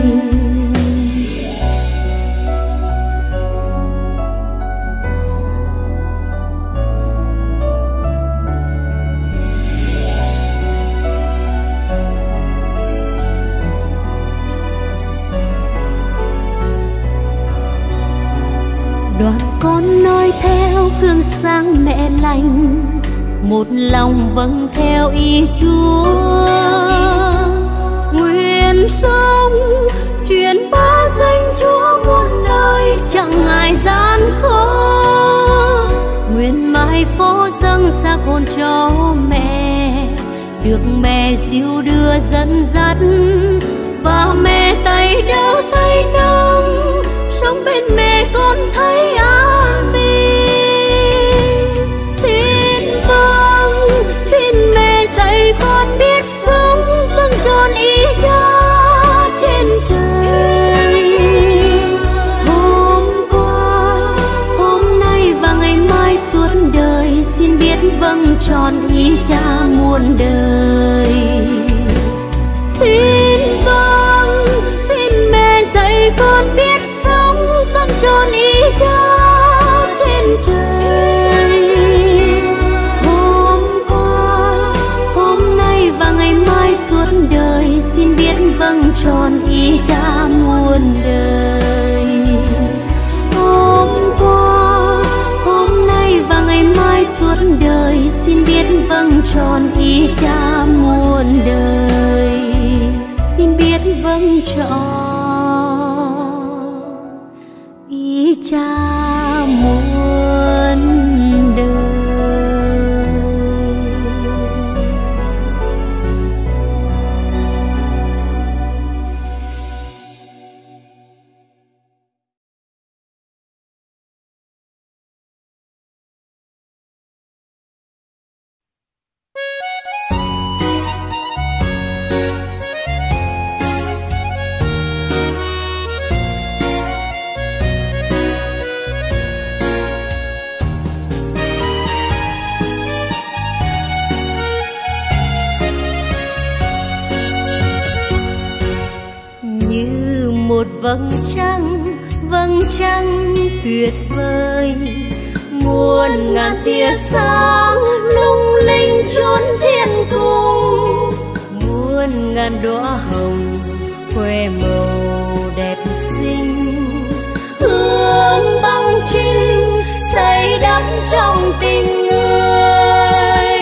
Đoàn con nói theo gương sáng mẹ lành, một lòng vâng theo ý Chúa. Nguyện sống truyền bá danh Chúa muôn nơi, chẳng ngại gian khó. Nguyện mãi phó dâng xác hồn cho mẹ, được mẹ dìu đưa dẫn dắt, và mẹ tay đỡ tay nâng, sống bên mẹ con thấy an bình. Xin vâng, xin mẹ dạy con biết sống vâng tròn ý cha trên trời. Hôm qua, hôm nay và ngày mai suốt đời, xin biết vâng tròn ý cha muôn đời. Xin vâng, xin mẹ dạy con biết sống vâng tròn ý cha trên trời. Hôm qua, hôm nay và ngày mai suốt đời, xin biết vâng tròn ý cha muôn đời. Hôm qua, hôm nay và ngày mai suốt đời, xin biết vâng tròn ý cha muôn đời. Xin biết vâng tròn ý cha muôn đời. trăng, vầng trăng tuyệt vời, muôn ngàn tia sáng lung linh chốn thiên cung, muôn ngàn đóa hồng khoe màu đẹp xinh, hương băng trinh xây đắp trong tình người.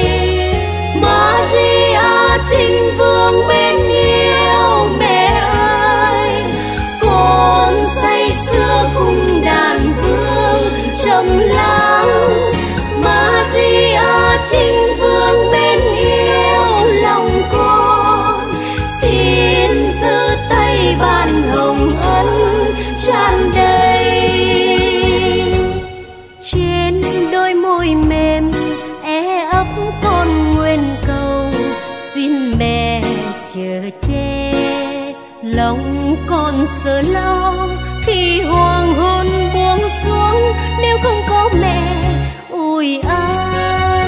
Maria Trinh Vương bên yêu mẹ ơi, con say sưa cùng đàn vương trầm lắng. Maria Trinh Vương bên yêu lòng con, xin giữ tay bàn hồng ân tràn đầy. Trên đôi môi mềm e ấp con nguyện cầu, xin mẹ chở che lòng con sợ lo khi hoàng hôn buông xuống, nếu không có mẹ ủi an.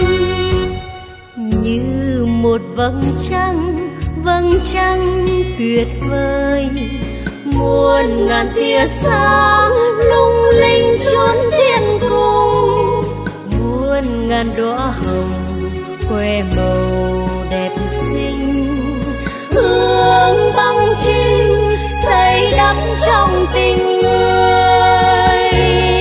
Như một vầng trăng, vầng trăng tuyệt vời, muôn ngàn tia sáng lung linh chốn thiên cung, muôn ngàn đóa hồng khoe màu đẹp xinh, hương băng trinh xây đắp trong tình người.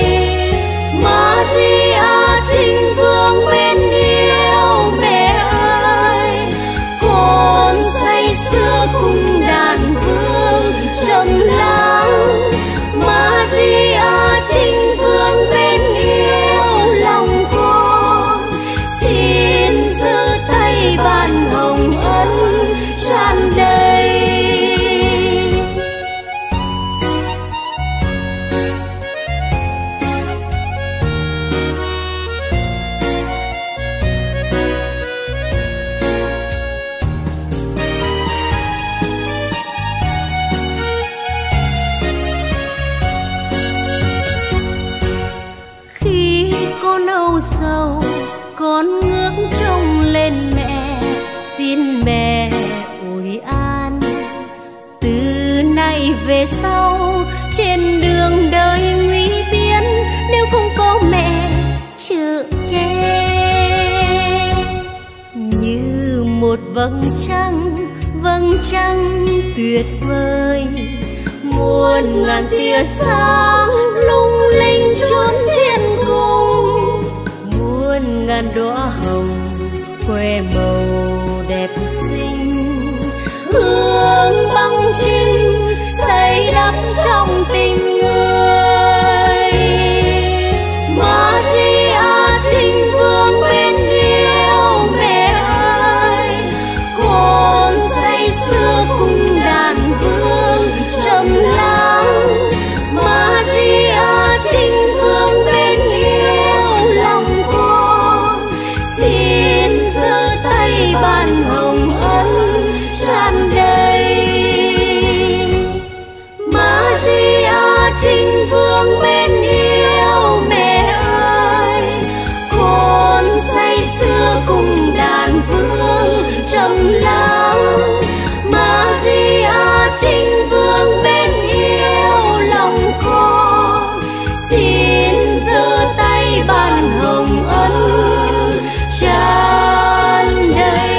Maria Trinh Vương bên yêu mẹ ơi, con say sưa cùng đàn vương trầm lắng. Maria Trinh Vương bên yêu lòng con, xin giữ tay bàn hồng ân tràn đầy. Sầu con ngước trông lên mẹ, xin mẹ ủi an. Từ nay về sau trên đường đời nguy biến, nếu không có mẹ chở che. Như một vầng trăng, vầng trăng tuyệt vời, muôn ngàn tia sáng lung linh chốn thiên cung, muôn ngàn đóa hồng khoe màu đẹp xinh, hương băng trinh xây đắp trong tình người. Maria Trinh Vương bên yêu mẹ ơi, con say sưa cùng đàn vương trầm lắng. Maria Trinh Vương bên yêu lòng con, xin giữ tay bàn hồng ân tràn đầy. Maria Trinh Vương bên yêu mẹ ơi, con say sưa cùng đàn vương trầm lắng. Maria Trinh Vương bên yêu lòng con, xin giữ tay bàn hồng ân tràn đầy.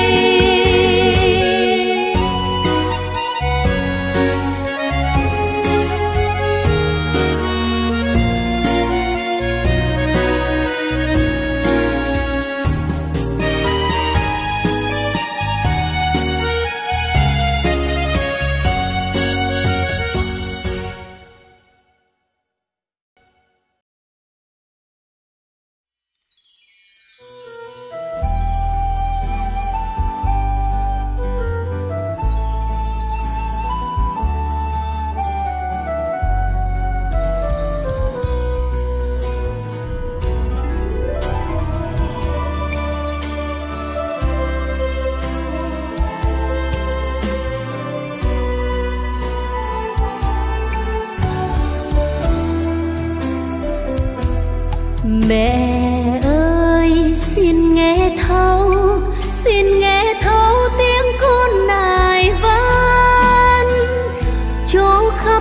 Mẹ ơi xin nghe thấu, xin nghe thấu tiếng con nài van, chỗ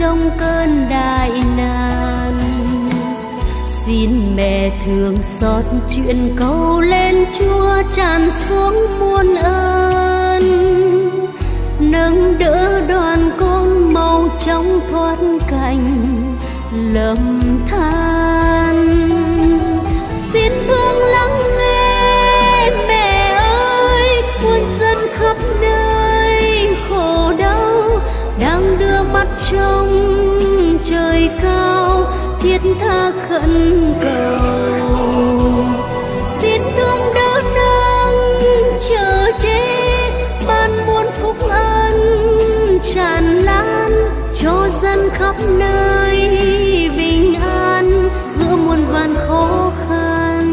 trong cơn đại nạn. Xin mẹ thương xót chuyện cầu lên Chúa tràn xuống muôn ơn, nâng đỡ đoàn con mau chóng thoát cảnh lầm than. Xin thương lắng nghe mẹ ơi, muôn dân khắp nơi khổ đau đang đưa mắt trông trời cao thiết tha khẩn cầu. Xin thương đỡ nâng chở che ban muôn phúc ân tràn lan cho dân khắp nơi bình an giữa muôn vàn khó khăn.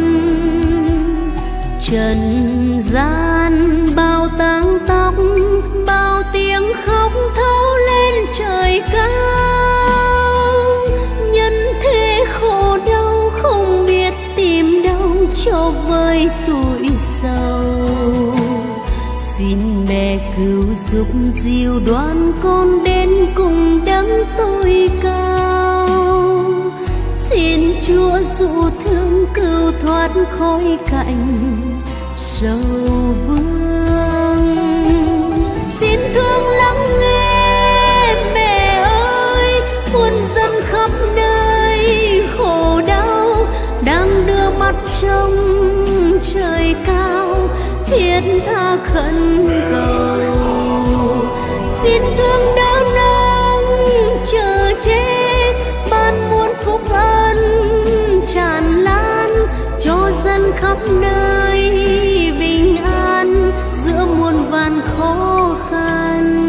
Trần gian bao tang tóc, bao tiếng khóc thấu lên trời cao. Nhân thế khổ đau không biết tìm đâu cho vơi tuổi sầu. Xin mẹ cứu giúp dìu đoan con đến cùng đấng tối cao. Xin Chúa dụ thương cứu thoát khỏi cảnh sầu vương. Xin thương lắng nghe mẹ ơi, muôn dân khắp nơi khổ đau đang đưa mắt trông trời cao thiết tha khẩn cầu. Xin thương đỡ nâng chở che ban muôn phúc ân tràn lan cho dân khắp nơi bình an giữa muôn vàn khó khăn.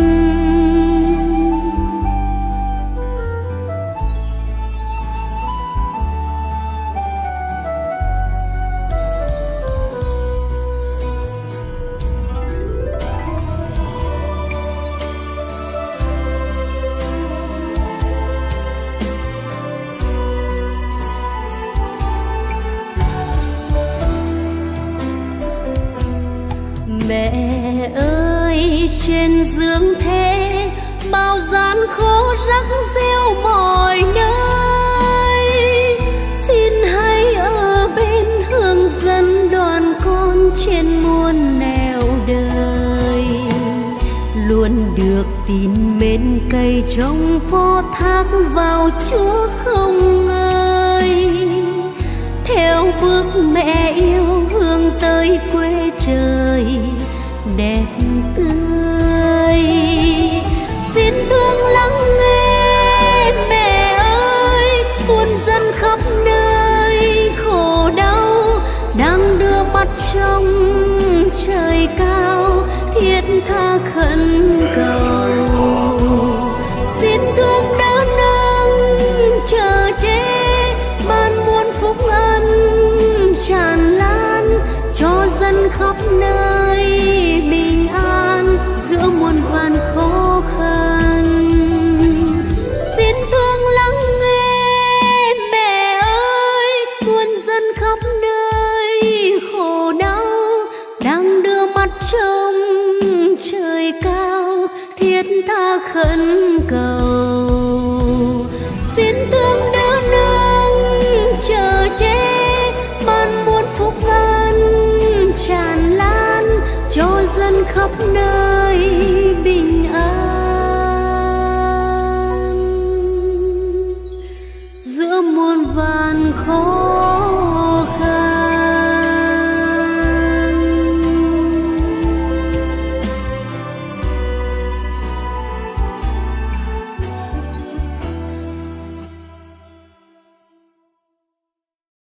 Mẹ ơi trên dương thế bao gian khổ rắc rêu mọi nơi. Xin hãy ở bên hướng dẫn đoàn con trên muôn nẻo đời. Luôn được tin mến cây trồng phó thác vào Chúa không ngơi. Theo bước mẹ yêu hướng tới quê trời đẹp tươi. Xin thương lắng nghe mẹ ơi, muôn dân khắp nơi khổ đau đang đưa mắt trông trời cao thiết tha khẩn cầu. Xin thương đỡ nâng chở che ban muôn phúc ân tràn lan cho dân khắp nơi bình an giữa muôn vàn khó khăn. Xin thương lắng nghe mẹ ơi, muôn dân khắp nơi khổ đau đang đưa mắt trông trời cao thiết tha khẩn cầu. Xin thương đỡ nâng chở che ban muôn phúc ân tràn lan cho dân khắp nơi bình an giữa muôn vàn khó